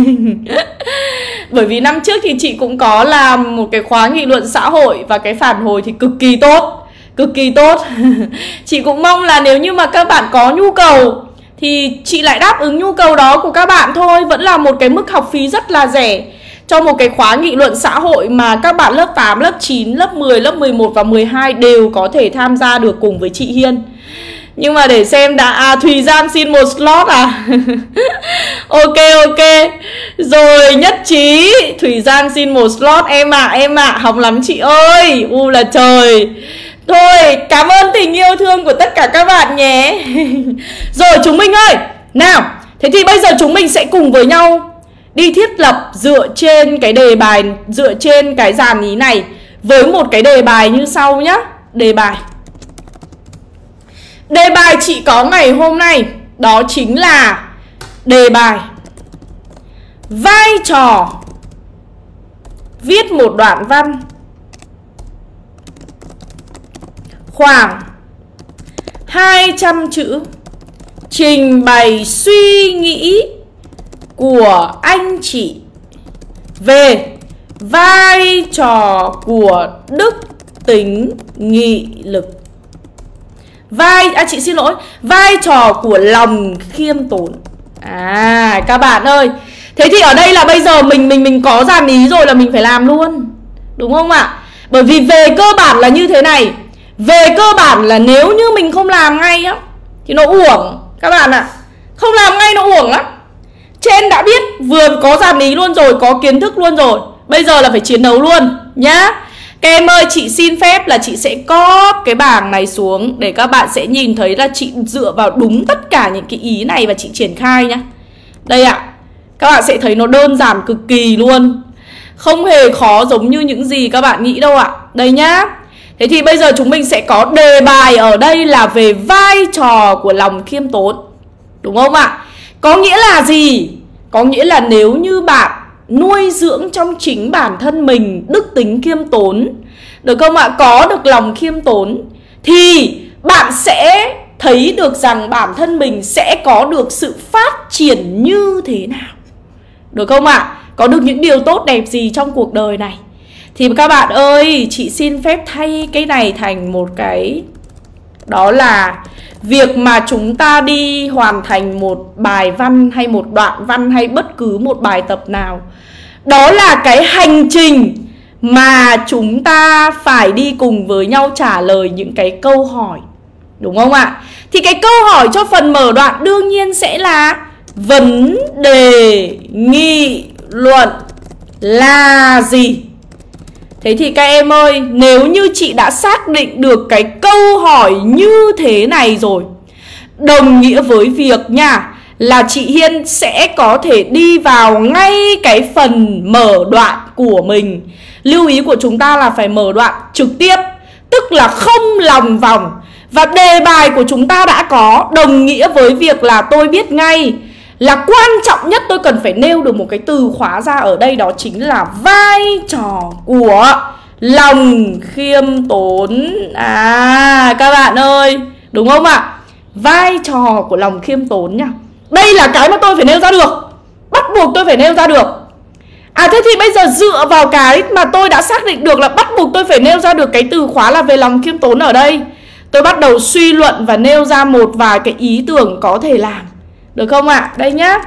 Bởi vì năm trước thì chị cũng có làm một cái khóa nghị luận xã hội và cái phản hồi thì cực kỳ tốt. Cực kỳ tốt. Chị cũng mong là nếu như mà các bạn có nhu cầu thì chị lại đáp ứng nhu cầu đó của các bạn thôi. Vẫn là một cái mức học phí rất là rẻ cho một cái khóa nghị luận xã hội mà các bạn lớp 8, lớp 9, lớp 10, lớp 11 và 12 đều có thể tham gia được cùng với chị Hiên. Nhưng mà để xem đã... Thùy Giang xin một slot à? Ok. Rồi, nhất trí. Thùy Giang xin một slot. Em ạ, hóng lắm chị ơi. Là trời. Thôi, cảm ơn tình yêu thương của tất cả các bạn nhé. Rồi chúng mình ơi, nào, thế thì bây giờ chúng mình sẽ cùng với nhau đi thiết lập dựa trên cái đề bài, dựa trên cái dàn ý này với một cái đề bài như sau nhá. Đề bài chị có ngày hôm nay đó chính là đề bài vai trò viết một đoạn văn khoảng 200 chữ trình bày suy nghĩ của anh chị về vai trò của đức tính nghị lực. Vai trò của lòng khiêm tốn. Các bạn ơi, thế thì ở đây là bây giờ mình có dàn ý rồi là mình phải làm luôn, đúng không ạ? Bởi vì về cơ bản là như thế này. Về cơ bản là nếu như mình không làm ngay á thì nó uổng các bạn ạ. Không làm ngay nó uổng lắm. Trên đã biết, vừa có dàn ý luôn rồi, có kiến thức luôn rồi, bây giờ là phải chiến đấu luôn nhá. Các em ơi, chị xin phép là chị sẽ copy cái bảng này xuống để các bạn sẽ nhìn thấy là chị dựa vào đúng tất cả những cái ý này và chị triển khai nhá. Đây ạ, các bạn sẽ thấy nó đơn giản cực kỳ luôn. Không hề khó giống như những gì các bạn nghĩ đâu ạ. Đây nhá. Thế thì bây giờ chúng mình sẽ có đề bài ở đây là về vai trò của lòng khiêm tốn, đúng không ạ? Có nghĩa là gì? Có nghĩa là nếu như bạn nuôi dưỡng trong chính bản thân mình đức tính khiêm tốn, được không ạ? Có được lòng khiêm tốn thì bạn sẽ thấy được rằng bản thân mình sẽ có được sự phát triển như thế nào, được không ạ? Có được những điều tốt đẹp gì trong cuộc đời này. Thì các bạn ơi, chị xin phép thay cái này thành một cái, đó là việc mà chúng ta đi hoàn thành một bài văn hay một đoạn văn hay bất cứ một bài tập nào, đó là cái hành trình mà chúng ta phải đi cùng với nhau trả lời những cái câu hỏi, đúng không ạ? Thì cái câu hỏi cho phần mở đoạn đương nhiên sẽ là vấn đề nghị luận là gì? Thế thì các em ơi, nếu như chị đã xác định được cái câu hỏi như thế này rồi, đồng nghĩa với việc nha, là chị Hiên sẽ có thể đi vào ngay cái phần mở đoạn của mình. Lưu ý của chúng ta là phải mở đoạn trực tiếp, tức là không lòng vòng. Và đề bài của chúng ta đã có, đồng nghĩa với việc là tôi biết ngay là quan trọng nhất tôi cần phải nêu được một cái từ khóa ra ở đây, đó chính là vai trò của lòng khiêm tốn. Các bạn ơi, đúng không ạ? Vai trò của lòng khiêm tốn nhá. Đây là cái mà tôi phải nêu ra được, bắt buộc tôi phải nêu ra được. Thế thì bây giờ dựa vào cái mà tôi đã xác định được là bắt buộc tôi phải nêu ra được cái từ khóa là về lòng khiêm tốn ở đây, tôi bắt đầu suy luận và nêu ra một vài cái ý tưởng có thể làm. Được không ạ? Đây nhá.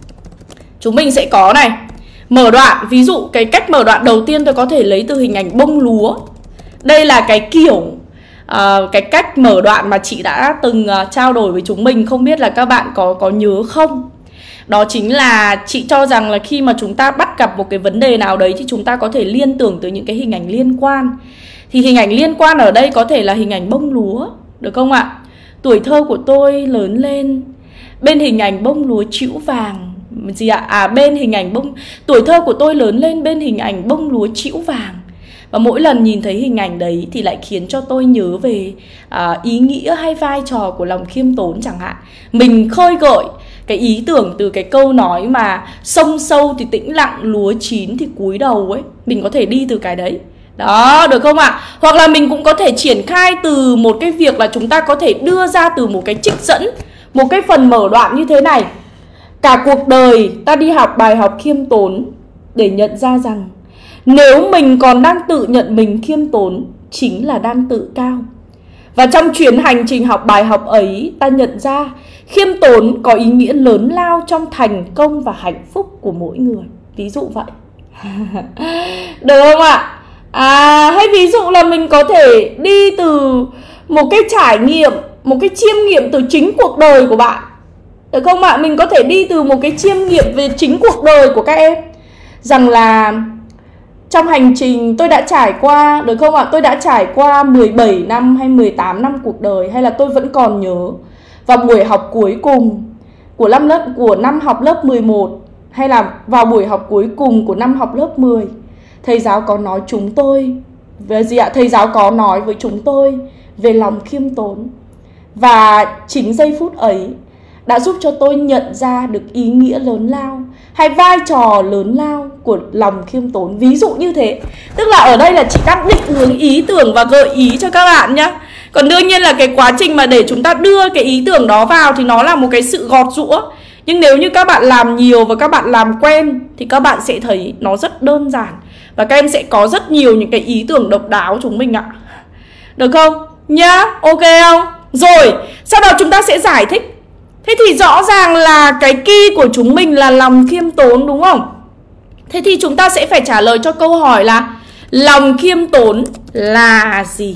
Chúng mình sẽ có này, mở đoạn. Ví dụ cái cách mở đoạn đầu tiên tôi có thể lấy từ hình ảnh bông lúa. Đây là cái kiểu cái cách mở đoạn mà chị đã từng trao đổi với chúng mình. Không biết là các bạn có nhớ không? Đó chính là chị cho rằng là khi mà chúng ta bắt gặp một cái vấn đề nào đấy thì chúng ta có thể liên tưởng tới những cái hình ảnh liên quan. Thì hình ảnh liên quan ở đây có thể là hình ảnh bông lúa. Được không ạ? Tuổi thơ của tôi lớn lên bên hình ảnh bông lúa trĩu vàng. Gì ạ? Bên hình ảnh tuổi thơ của tôi lớn lên bên hình ảnh bông lúa trĩu vàng. Và mỗi lần nhìn thấy hình ảnh đấy thì lại khiến cho tôi nhớ về ý nghĩa hay vai trò của lòng khiêm tốn chẳng hạn. Mình khơi gợi cái ý tưởng từ cái câu nói mà sông sâu thì tĩnh lặng, lúa chín thì cúi đầu ấy. Mình có thể đi từ cái đấy. Đó, được không ạ? Hoặc là mình cũng có thể triển khai từ một cái việc là chúng ta có thể đưa ra từ một cái trích dẫn, một cái phần mở đoạn như thế này. Cả cuộc đời ta đi học bài học khiêm tốn để nhận ra rằng nếu mình còn đang tự nhận mình khiêm tốn, chính là đang tự cao. Và trong chuyến hành trình học bài học ấy, ta nhận ra khiêm tốn có ý nghĩa lớn lao trong thành công và hạnh phúc của mỗi người. Ví dụ vậy. Được không ạ? Hay ví dụ là mình có thể đi từ một cái trải nghiệm, một cái chiêm nghiệm từ chính cuộc đời của bạn. Được không ạ? Mình có thể đi từ một cái chiêm nghiệm về chính cuộc đời của các em, rằng là trong hành trình tôi đã trải qua, được không ạ? Tôi đã trải qua 17 năm hay 18 năm cuộc đời, hay là tôi vẫn còn nhớ vào buổi học cuối cùng của năm học lớp 11, hay là vào buổi học cuối cùng của năm học lớp 10. Thầy giáo có nói chúng tôi về gì ạ? Thầy giáo có nói với chúng tôi về lòng khiêm tốn. Và chính giây phút ấy đã giúp cho tôi nhận ra được ý nghĩa lớn lao hay vai trò lớn lao của lòng khiêm tốn. Ví dụ như thế. Tức là ở đây là chị đang định hướng ý tưởng và gợi ý cho các bạn nhé. Còn đương nhiên là cái quá trình mà để chúng ta đưa cái ý tưởng đó vào thì nó là một cái sự gọt giũa. Nhưng nếu như các bạn làm nhiều và các bạn làm quen thì các bạn sẽ thấy nó rất đơn giản. Và các em sẽ có rất nhiều những cái ý tưởng độc đáo chúng mình ạ. Được không? Nhá, ok không? Rồi, sau đó chúng ta sẽ giải thích. Thế thì rõ ràng là cái key của chúng mình là lòng khiêm tốn, đúng không? Thế thì chúng ta sẽ phải trả lời cho câu hỏi là lòng khiêm tốn là gì?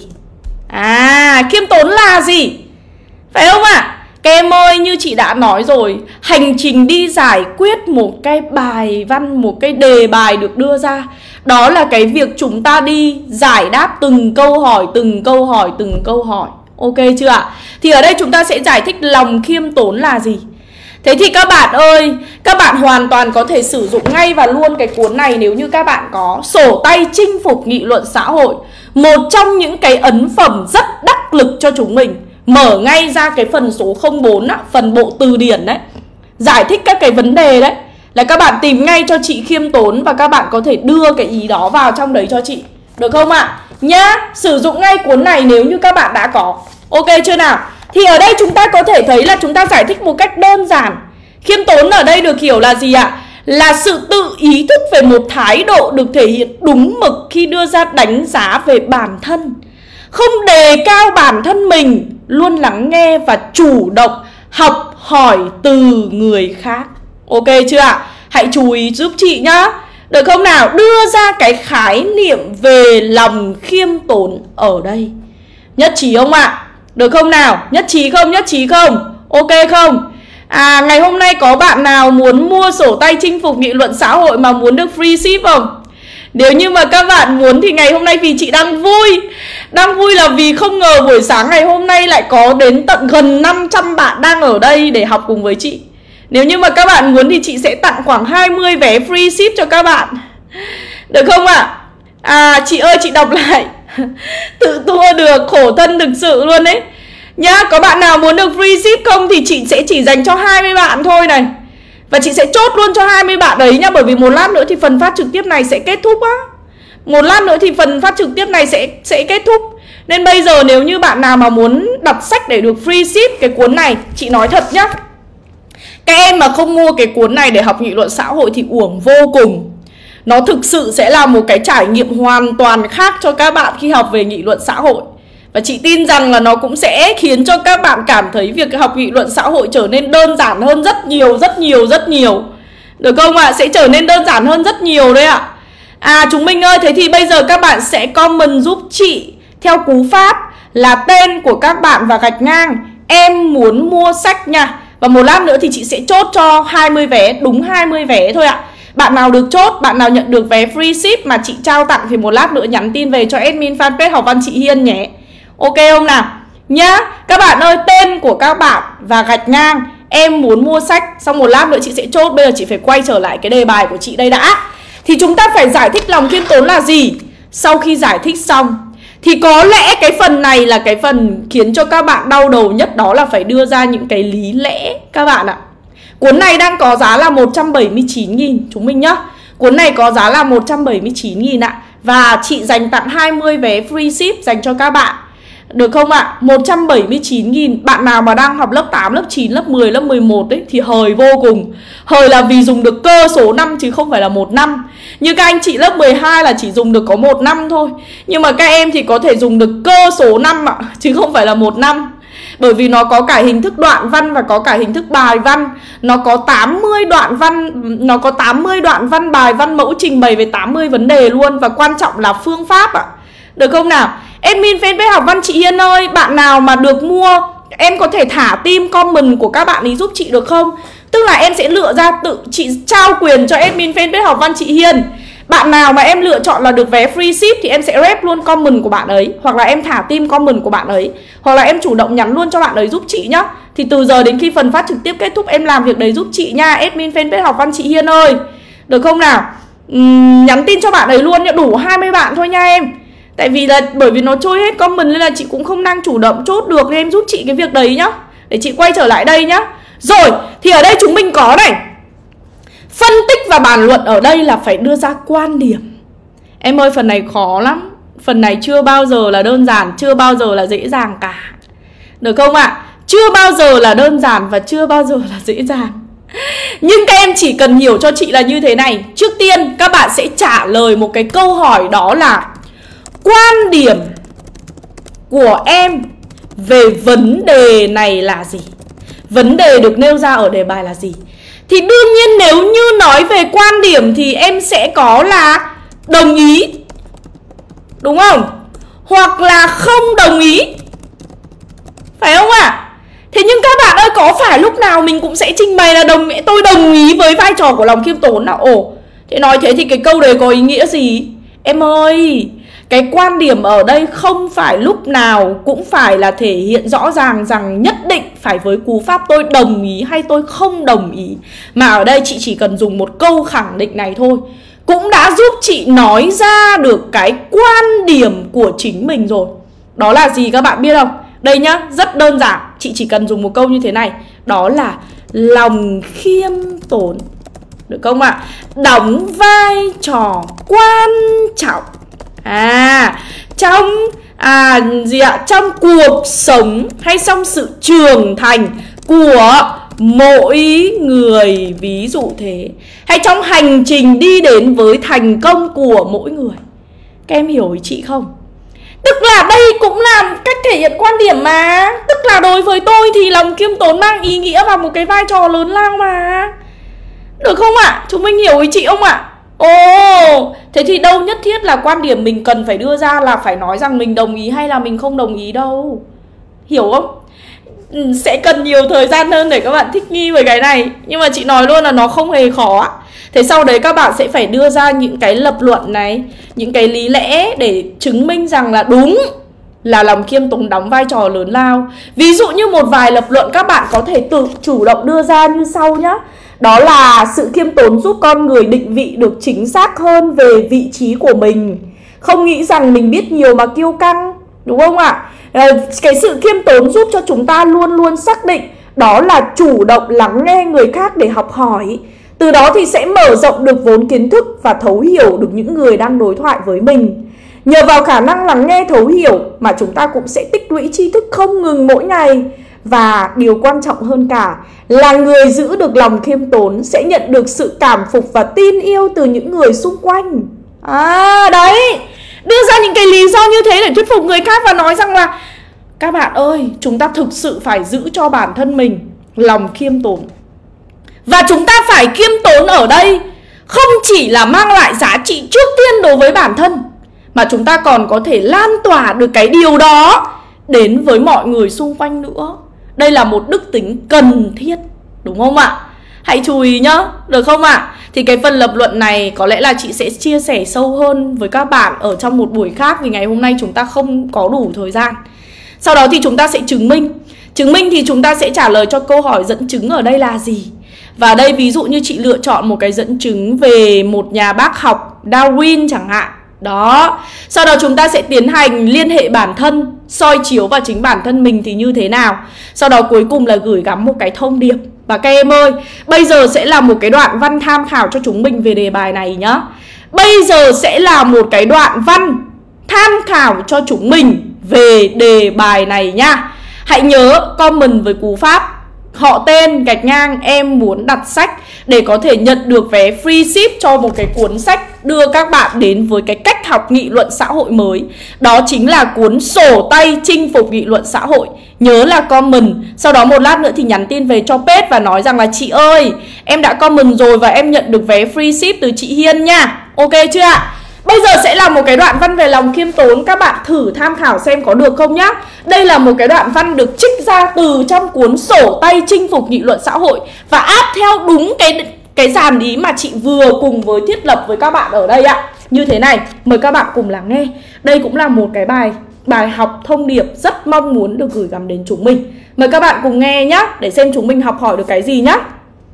Khiêm tốn là gì? Phải không ạ? Các em ơi, như chị đã nói rồi, hành trình đi giải quyết một cái bài văn, một cái đề bài được đưa ra, đó là cái việc chúng ta đi giải đáp từng câu hỏi, từng câu hỏi, từng câu hỏi. Ok chưa ạ? Thì ở đây chúng ta sẽ giải thích lòng khiêm tốn là gì. Thế thì các bạn ơi, các bạn hoàn toàn có thể sử dụng ngay và luôn cái cuốn này nếu như các bạn có Sổ tay chinh phục nghị luận xã hội. Một trong những cái ấn phẩm rất đắc lực cho chúng mình. Mở ngay ra cái phần số 04 á, phần bộ từ điển đấy, giải thích các cái vấn đề đấy, là các bạn tìm ngay cho chị khiêm tốn và các bạn có thể đưa cái ý đó vào trong đấy cho chị. Được không ạ? Nhá, sử dụng ngay cuốn này nếu như các bạn đã có. Ok chưa nào? Thì ở đây chúng ta có thể thấy là chúng ta giải thích một cách đơn giản. Khiêm tốn ở đây được hiểu là gì ạ? Là sự tự ý thức về một thái độ được thể hiện đúng mực khi đưa ra đánh giá về bản thân. Không đề cao bản thân mình, luôn lắng nghe và chủ động học hỏi từ người khác. Ok chưa ạ? Hãy chú ý giúp chị nhá. Được không nào? Đưa ra cái khái niệm về lòng khiêm tốn ở đây. Nhất trí không ạ? Được không nào? Nhất trí không? Nhất trí không? Ok không? Ngày hôm nay có bạn nào muốn mua sổ tay chinh phục nghị luận xã hội mà muốn được free ship không? Nếu như mà các bạn muốn thì ngày hôm nay vì chị đang vui. Đang vui là vì không ngờ buổi sáng ngày hôm nay lại có đến tận gần 500 bạn đang ở đây để học cùng với chị. Nếu như mà các bạn muốn thì chị sẽ tặng khoảng 20 vé free ship cho các bạn. Được không ạ? Chị ơi, chị đọc lại. Tự tour được, khổ thân thực sự luôn đấy nhá. Có bạn nào muốn được free ship không thì chị sẽ chỉ dành cho 20 bạn thôi này. Và chị sẽ chốt luôn cho 20 bạn đấy nhá. Bởi vì một lát nữa thì phần phát trực tiếp này sẽ kết thúc á. Một lát nữa thì phần phát trực tiếp này sẽ kết thúc. Nên bây giờ nếu như bạn nào mà muốn đặt sách để được free ship cái cuốn này, chị nói thật nhá, các em mà không mua cái cuốn này để học nghị luận xã hội thì uổng vô cùng. Nó thực sự sẽ là một cái trải nghiệm hoàn toàn khác cho các bạn khi học về nghị luận xã hội. Và chị tin rằng là nó cũng sẽ khiến cho các bạn cảm thấy việc học nghị luận xã hội trở nên đơn giản hơn rất nhiều. Được không ạ? Sẽ trở nên đơn giản hơn rất nhiều đấy ạ. Chúng mình ơi, thế thì bây giờ các bạn sẽ comment giúp chị theo cú pháp là tên của các bạn và gạch ngang em muốn mua sách nha. Và một lát nữa thì chị sẽ chốt cho 20 vé, đúng 20 vé thôi ạ. Bạn nào được chốt, bạn nào nhận được vé free ship mà chị trao tặng thì một lát nữa nhắn tin về cho admin fanpage Học Văn Chị Hiên nhé. Ok không nào? Nhá, các bạn ơi, tên của các bạn và gạch ngang em muốn mua sách. Xong một lát nữa chị sẽ chốt. Bây giờ chị phải quay trở lại cái đề bài của chị đây đã. Thì chúng ta phải giải thích lòng khiêm tốn là gì. Sau khi giải thích xong thì có lẽ cái phần này là cái phần khiến cho các bạn đau đầu nhất. Đó là phải đưa ra những cái lý lẽ các bạn ạ. Cuốn này đang có giá là 179.000 chúng mình nhá. Cuốn này có giá là 179.000 ạ. Và chị dành tặng 20 vé free ship dành cho các bạn. Được không ạ? 179.000. Bạn nào mà đang học lớp 8, lớp 9, lớp 10, lớp 11 ấy thì hời vô cùng. Hời là vì dùng được cơ số năm chứ không phải là 1 năm. Như các anh chị lớp 12 là chỉ dùng được có 1 năm thôi. Nhưng mà các em thì có thể dùng được cơ số năm ạ, chứ không phải là 1 năm. Bởi vì nó có cả hình thức đoạn văn và có cả hình thức bài văn. Nó có 80 đoạn văn bài văn mẫu trình bày về 80 vấn đề luôn. Và quan trọng là phương pháp ạ. Được không nào? Admin fanpage Học Văn Chị Hiên ơi, bạn nào mà được mua, em có thể thả tim comment của các bạn ấy giúp chị được không? Tức là em sẽ lựa ra, tự chị trao quyền cho admin fanpage Học Văn Chị Hiên. Bạn nào mà em lựa chọn là được vé free ship thì em sẽ rep luôn comment của bạn ấy. Hoặc là em thả tim comment của bạn ấy. Hoặc là em chủ động nhắn luôn cho bạn ấy giúp chị nhá. Thì từ giờ đến khi phần phát trực tiếp kết thúc em làm việc đấy giúp chị nha, admin fanpage Học Văn Chị Hiên ơi. Được không nào? Nhắn tin cho bạn ấy luôn nhá, đủ 20 bạn thôi nha em. Tại vì là bởi vì nó trôi hết comment nên là chị cũng không đang chủ động chốt được. Nên em giúp chị cái việc đấy nhá. Để chị quay trở lại đây nhá. Rồi, thì ở đây chúng mình có này, phân tích và bàn luận ở đây là phải đưa ra quan điểm. Em ơi, phần này khó lắm. Phần này chưa bao giờ là đơn giản, chưa bao giờ là dễ dàng cả. Được không ạ? Chưa bao giờ là đơn giản và chưa bao giờ là dễ dàng. Nhưng các em chỉ cần hiểu cho chị là như thế này. Trước tiên các bạn sẽ trả lời một cái câu hỏi, đó là quan điểm của em về vấn đề này là gì? Vấn đề được nêu ra ở đề bài là gì? Thì đương nhiên nếu như nói về quan điểm thì em sẽ có là đồng ý, đúng không? Hoặc là không đồng ý, phải không ạ? Thế nhưng các bạn ơi, có phải lúc nào mình cũng sẽ trình bày là tôi đồng ý với vai trò của lòng khiêm tốn nào? Ồ, thế nói thế thì cái câu đấy có ý nghĩa gì? Em ơi, cái quan điểm ở đây không phải lúc nào cũng phải là thể hiện rõ ràng rằng nhất định phải với cú pháp tôi đồng ý hay tôi không đồng ý. Mà ở đây chị chỉ cần dùng một câu khẳng định này thôi cũng đã giúp chị nói ra được cái quan điểm của chính mình rồi. Đó là gì các bạn biết không? Đây nhá, rất đơn giản. Chị chỉ cần dùng một câu như thế này. Đó là lòng khiêm tốn. Được không ạ? Đóng vai trò quan trọng trong cuộc sống hay trong sự trưởng thành của mỗi người, ví dụ thế. Hay trong hành trình đi đến với thành công của mỗi người. Các em hiểu ý chị không? Tức là đây cũng là cách thể hiện quan điểm mà. Tức là đối với tôi thì lòng khiêm tốn mang ý nghĩa và một cái vai trò lớn lao mà. Được không ạ? Chúng mình hiểu ý chị không ạ? Ồ, thế thì đâu nhất thiết là quan điểm mình cần phải đưa ra là phải nói rằng mình đồng ý hay là mình không đồng ý đâu. Hiểu không? Sẽ cần nhiều thời gian hơn để các bạn thích nghi với cái này. Nhưng mà chị nói luôn là nó không hề khó. Thế Thế sau đấy các bạn sẽ phải đưa ra những cái lập luận này, những cái lý lẽ để chứng minh rằng là đúng là lòng khiêm tốn đóng vai trò lớn lao. Ví dụ như một vài lập luận các bạn có thể tự chủ động đưa ra như sau nhá. Đó là sự khiêm tốn giúp con người định vị được chính xác hơn về vị trí của mình, không nghĩ rằng mình biết nhiều mà kiêu căng, đúng không ạ? Cái sự khiêm tốn giúp cho chúng ta luôn luôn xác định đó là chủ động lắng nghe người khác để học hỏi. Từ đó thì sẽ mở rộng được vốn kiến thức và thấu hiểu được những người đang đối thoại với mình. Nhờ vào khả năng lắng nghe thấu hiểu mà chúng ta cũng sẽ tích lũy tri thức không ngừng mỗi ngày. Và điều quan trọng hơn cả là người giữ được lòng khiêm tốn sẽ nhận được sự cảm phục và tin yêu từ những người xung quanh. Đấy, đưa ra những cái lý do như thế để thuyết phục người khác và nói rằng là các bạn ơi, chúng ta thực sự phải giữ cho bản thân mình lòng khiêm tốn. Và chúng ta phải khiêm tốn ở đây không chỉ là mang lại giá trị trước tiên đối với bản thân, mà chúng ta còn có thể lan tỏa được cái điều đó đến với mọi người xung quanh nữa. Đây là một đức tính cần thiết, đúng không ạ? Hãy chú ý nhá, được không ạ? Thì cái phần lập luận này có lẽ là chị sẽ chia sẻ sâu hơn với các bạn ở trong một buổi khác, vì ngày hôm nay chúng ta không có đủ thời gian. Sau đó thì chúng ta sẽ chứng minh. Chứng minh thì chúng ta sẽ trả lời cho câu hỏi dẫn chứng ở đây là gì. Và đây ví dụ như chị lựa chọn một cái dẫn chứng về một nhà bác học Darwin chẳng hạn. Đó. Sau đó chúng ta sẽ tiến hành liên hệ bản thân, soi chiếu vào chính bản thân mình thì như thế nào. Sau đó cuối cùng là gửi gắm một cái thông điệp. Và các em ơi, bây giờ sẽ là một cái đoạn văn tham khảo cho chúng mình về đề bài này nhá. Bây giờ sẽ là một cái đoạn văn tham khảo cho chúng mình về đề bài này nhá. Hãy nhớ comment với cú pháp họ tên _ em muốn đặt sách để có thể nhận được vé free ship cho một cái cuốn sách đưa các bạn đến với cái cách học nghị luận xã hội mới. Đó chính là cuốn Sổ tay chinh phục nghị luận xã hội. Nhớ là comment, sau đó một lát nữa thì nhắn tin về cho page và nói rằng là chị ơi, em đã comment rồi và em nhận được vé free ship từ chị Hiên nha. Ok chưa ạ? Bây giờ sẽ là một cái đoạn văn về lòng khiêm tốn, các bạn thử tham khảo xem có được không nhá. Đây là một cái đoạn văn được trích ra từ trong cuốn Sổ tay chinh phục nghị luận xã hội và áp theo đúng cái dàn ý mà chị vừa cùng với thiết lập với các bạn ở đây ạ. Như thế này, mời các bạn cùng lắng nghe. Đây cũng là một cái bài học thông điệp rất mong muốn được gửi gắm đến chúng mình. Mời các bạn cùng nghe nhá, để xem chúng mình học hỏi được cái gì nhá.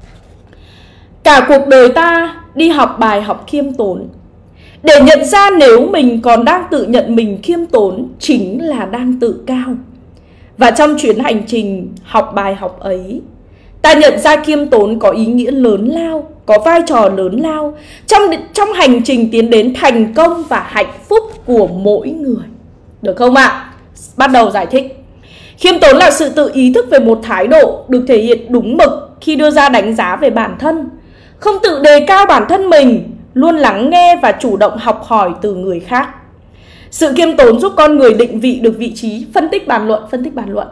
Cả cuộc đời ta đi học bài học khiêm tốn, để nhận ra nếu mình còn đang tự nhận mình khiêm tốn chính là đang tự cao. Và trong chuyến hành trình học bài học ấy, ta nhận ra khiêm tốn có ý nghĩa lớn lao, có vai trò lớn lao trong hành trình tiến đến thành công và hạnh phúc của mỗi người. Được không ạ? Bắt đầu giải thích. Khiêm tốn là sự tự ý thức về một thái độ được thể hiện đúng mực khi đưa ra đánh giá về bản thân, không tự đề cao bản thân mình, luôn lắng nghe và chủ động học hỏi từ người khác. Sự khiêm tốn giúp con người định vị được vị trí, phân tích bàn luận.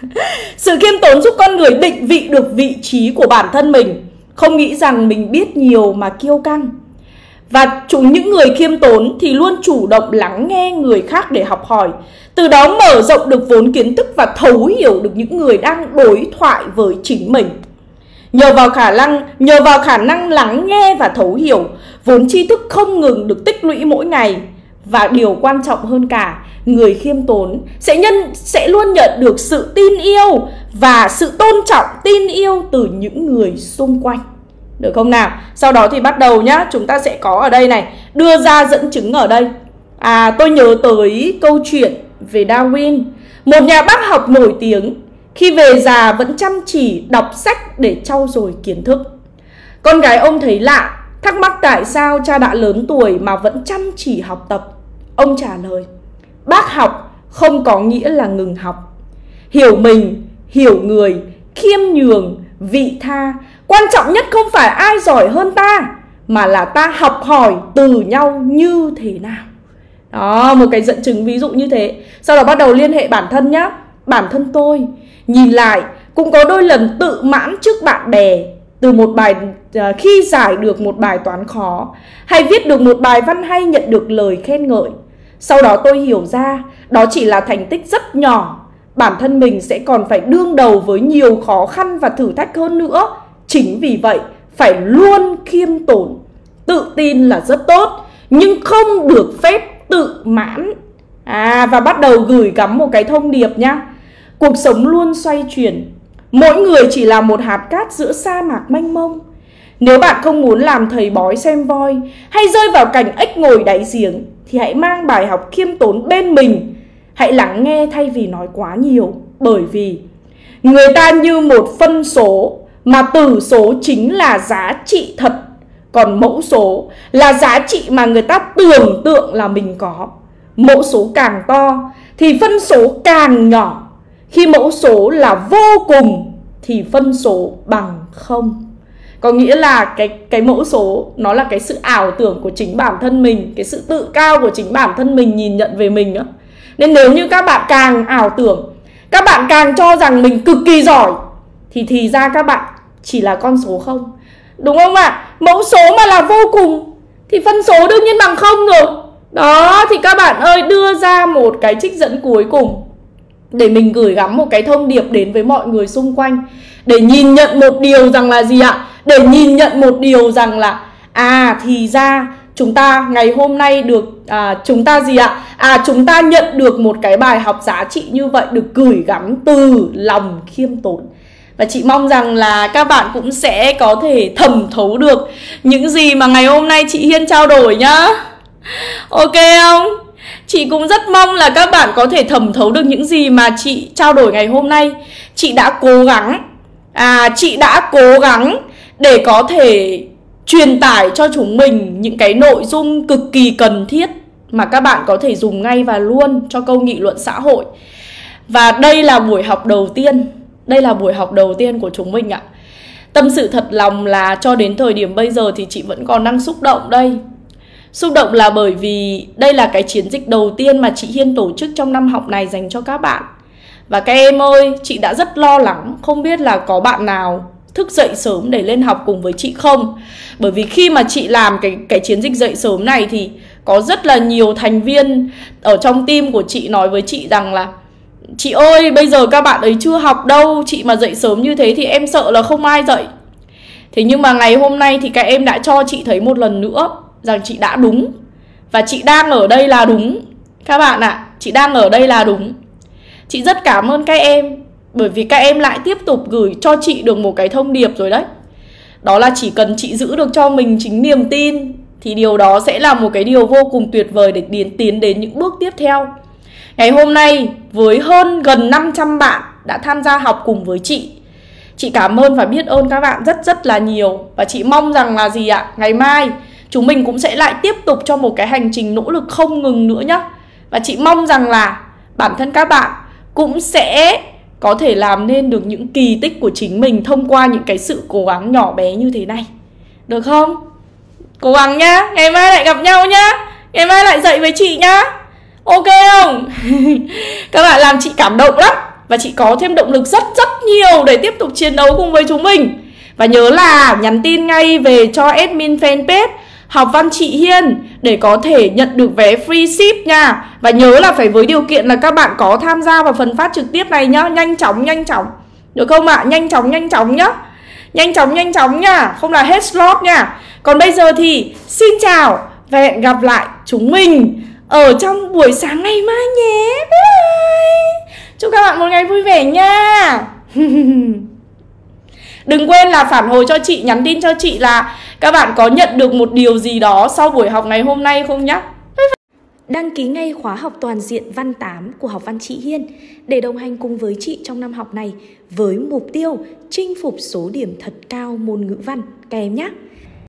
Sự khiêm tốn giúp con người định vị được vị trí của bản thân mình, không nghĩ rằng mình biết nhiều mà kiêu căng. Và những người khiêm tốn thì luôn chủ động lắng nghe người khác để học hỏi, từ đó mở rộng được vốn kiến thức và thấu hiểu được những người đang đối thoại với chính mình. Nhờ vào khả năng lắng nghe và thấu hiểu, vốn tri thức không ngừng được tích lũy mỗi ngày. Và điều quan trọng hơn cả, người khiêm tốn sẽ luôn nhận được sự tin yêu và sự tôn trọng tin yêu từ những người xung quanh. Được không nào? Sau đó thì bắt đầu nhá, chúng ta sẽ có ở đây này, đưa ra dẫn chứng ở đây. Tôi nhớ tới câu chuyện về Darwin, một nhà bác học nổi tiếng, khi về già vẫn chăm chỉ đọc sách để trau dồi kiến thức. Con gái ông thấy lạ, thắc mắc tại sao cha đã lớn tuổi mà vẫn chăm chỉ học tập. Ông trả lời, bác học không có nghĩa là ngừng học. Hiểu mình, hiểu người, khiêm nhường, vị tha. Quan trọng nhất không phải ai giỏi hơn ta, mà là ta học hỏi từ nhau như thế nào. Đó, một cái dẫn chứng ví dụ như thế. Sau đó bắt đầu liên hệ bản thân nhá. Bản thân tôi nhìn lại cũng có đôi lần tự mãn trước bạn bè từ một bài khi giải được một bài toán khó, hay viết được một bài văn hay nhận được lời khen ngợi. Sau đó tôi hiểu ra đó chỉ là thành tích rất nhỏ, bản thân mình sẽ còn phải đương đầu với nhiều khó khăn và thử thách hơn nữa. Chính vì vậy phải luôn khiêm tốn. Tự tin là rất tốt, nhưng không được phép tự mãn. Và bắt đầu gửi gắm một cái thông điệp nhá. Cuộc sống luôn xoay chuyển, mỗi người chỉ là một hạt cát giữa sa mạc mênh mông. Nếu bạn không muốn làm thầy bói xem voi hay rơi vào cảnh ếch ngồi đáy giếng thì hãy mang bài học khiêm tốn bên mình. Hãy lắng nghe thay vì nói quá nhiều. Bởi vì người ta như một phân số, mà tử số chính là giá trị thật, còn mẫu số là giá trị mà người ta tưởng tượng là mình có. Mẫu số càng to thì phân số càng nhỏ. Khi mẫu số là vô cùng thì phân số bằng không. Có nghĩa là cái mẫu số nó là cái sự ảo tưởng của chính bản thân mình, cái sự tự cao của chính bản thân mình nhìn nhận về mình đó. Nên nếu như các bạn càng ảo tưởng, các bạn càng cho rằng mình cực kỳ giỏi, thì ra các bạn chỉ là con số không. Đúng không ạ? Mẫu số mà là vô cùng thì phân số đương nhiên bằng không rồi. Đó, thì các bạn ơi, đưa ra một cái trích dẫn cuối cùng để mình gửi gắm một cái thông điệp đến với mọi người xung quanh. Để nhìn nhận một điều rằng là gì ạ? Để nhìn nhận một điều rằng là thì ra chúng ta ngày hôm nay được chúng ta nhận được một cái bài học giá trị như vậy, được gửi gắm từ lòng khiêm tốn. Và chị mong rằng là các bạn cũng sẽ có thể thẩm thấu được những gì mà ngày hôm nay chị Hiên trao đổi nhá. Ok không? Chị cũng rất mong là các bạn có thể thẩm thấu được những gì mà chị trao đổi ngày hôm nay. Chị đã cố gắng để có thể truyền tải cho chúng mình những cái nội dung cực kỳ cần thiết mà các bạn có thể dùng ngay và luôn cho câu nghị luận xã hội. Và đây là buổi học đầu tiên. Đây là buổi học đầu tiên của chúng mình ạ. Tâm sự thật lòng là cho đến thời điểm bây giờ thì chị vẫn còn đang xúc động đây. Xúc động là bởi vì đây là cái chiến dịch đầu tiên mà chị Hiên tổ chức trong năm học này dành cho các bạn. Và các em ơi, chị đã rất lo lắng, không biết là có bạn nào thức dậy sớm để lên học cùng với chị không. Bởi vì khi mà chị làm cái chiến dịch dậy sớm này thì có rất là nhiều thành viên ở trong team của chị nói với chị rằng là chị ơi, bây giờ các bạn ấy chưa học đâu, chị mà dậy sớm như thế thì em sợ là không ai dậy. Thế nhưng mà ngày hôm nay thì các em đã cho chị thấy một lần nữa rằng chị đã đúng. Và chị đang ở đây là đúng. Các bạn ạ, chị đang ở đây là đúng. Chị rất cảm ơn các em, bởi vì các em lại tiếp tục gửi cho chị được một cái thông điệp rồi đấy. Đó là chỉ cần chị giữ được cho mình chính niềm tin thì điều đó sẽ là một cái điều vô cùng tuyệt vời để tiến đến những bước tiếp theo. Ngày hôm nay với hơn gần 500 bạn đã tham gia học cùng với chị cảm ơn và biết ơn các bạn rất là nhiều. Và chị mong rằng là gì ạ? Ngày mai chúng mình cũng sẽ lại tiếp tục cho một cái hành trình nỗ lực không ngừng nữa nhé. Và chị mong rằng là bản thân các bạn cũng sẽ có thể làm nên được những kỳ tích của chính mình thông qua những cái sự cố gắng nhỏ bé như thế này. Được không? Cố gắng nhá, ngày mai lại gặp nhau nhá. Ngày mai lại dậy với chị nhá. Ok không? Các bạn làm chị cảm động lắm. Và chị có thêm động lực rất nhiều để tiếp tục chiến đấu cùng với chúng mình. Và nhớ là nhắn tin ngay về cho admin fanpage Học Văn Chị Hiên để có thể nhận được vé free ship nha. Và nhớ là phải với điều kiện là các bạn có tham gia vào phần phát trực tiếp này nhá. Nhanh chóng. Được không ạ? Nhanh chóng nhá. Nhanh chóng nha. Không là hết slot nha. Còn bây giờ thì xin chào và hẹn gặp lại chúng mình ở trong buổi sáng ngày mai nhé. Bye. Chúc các bạn một ngày vui vẻ nha. Đừng quên là phản hồi cho chị, nhắn tin cho chị là các bạn có nhận được một điều gì đó sau buổi học ngày hôm nay không nhá. Đăng ký ngay khóa học toàn diện văn 8 của Học Văn Chị Hiên để đồng hành cùng với chị trong năm học này với mục tiêu chinh phục số điểm thật cao môn ngữ văn các em nhé.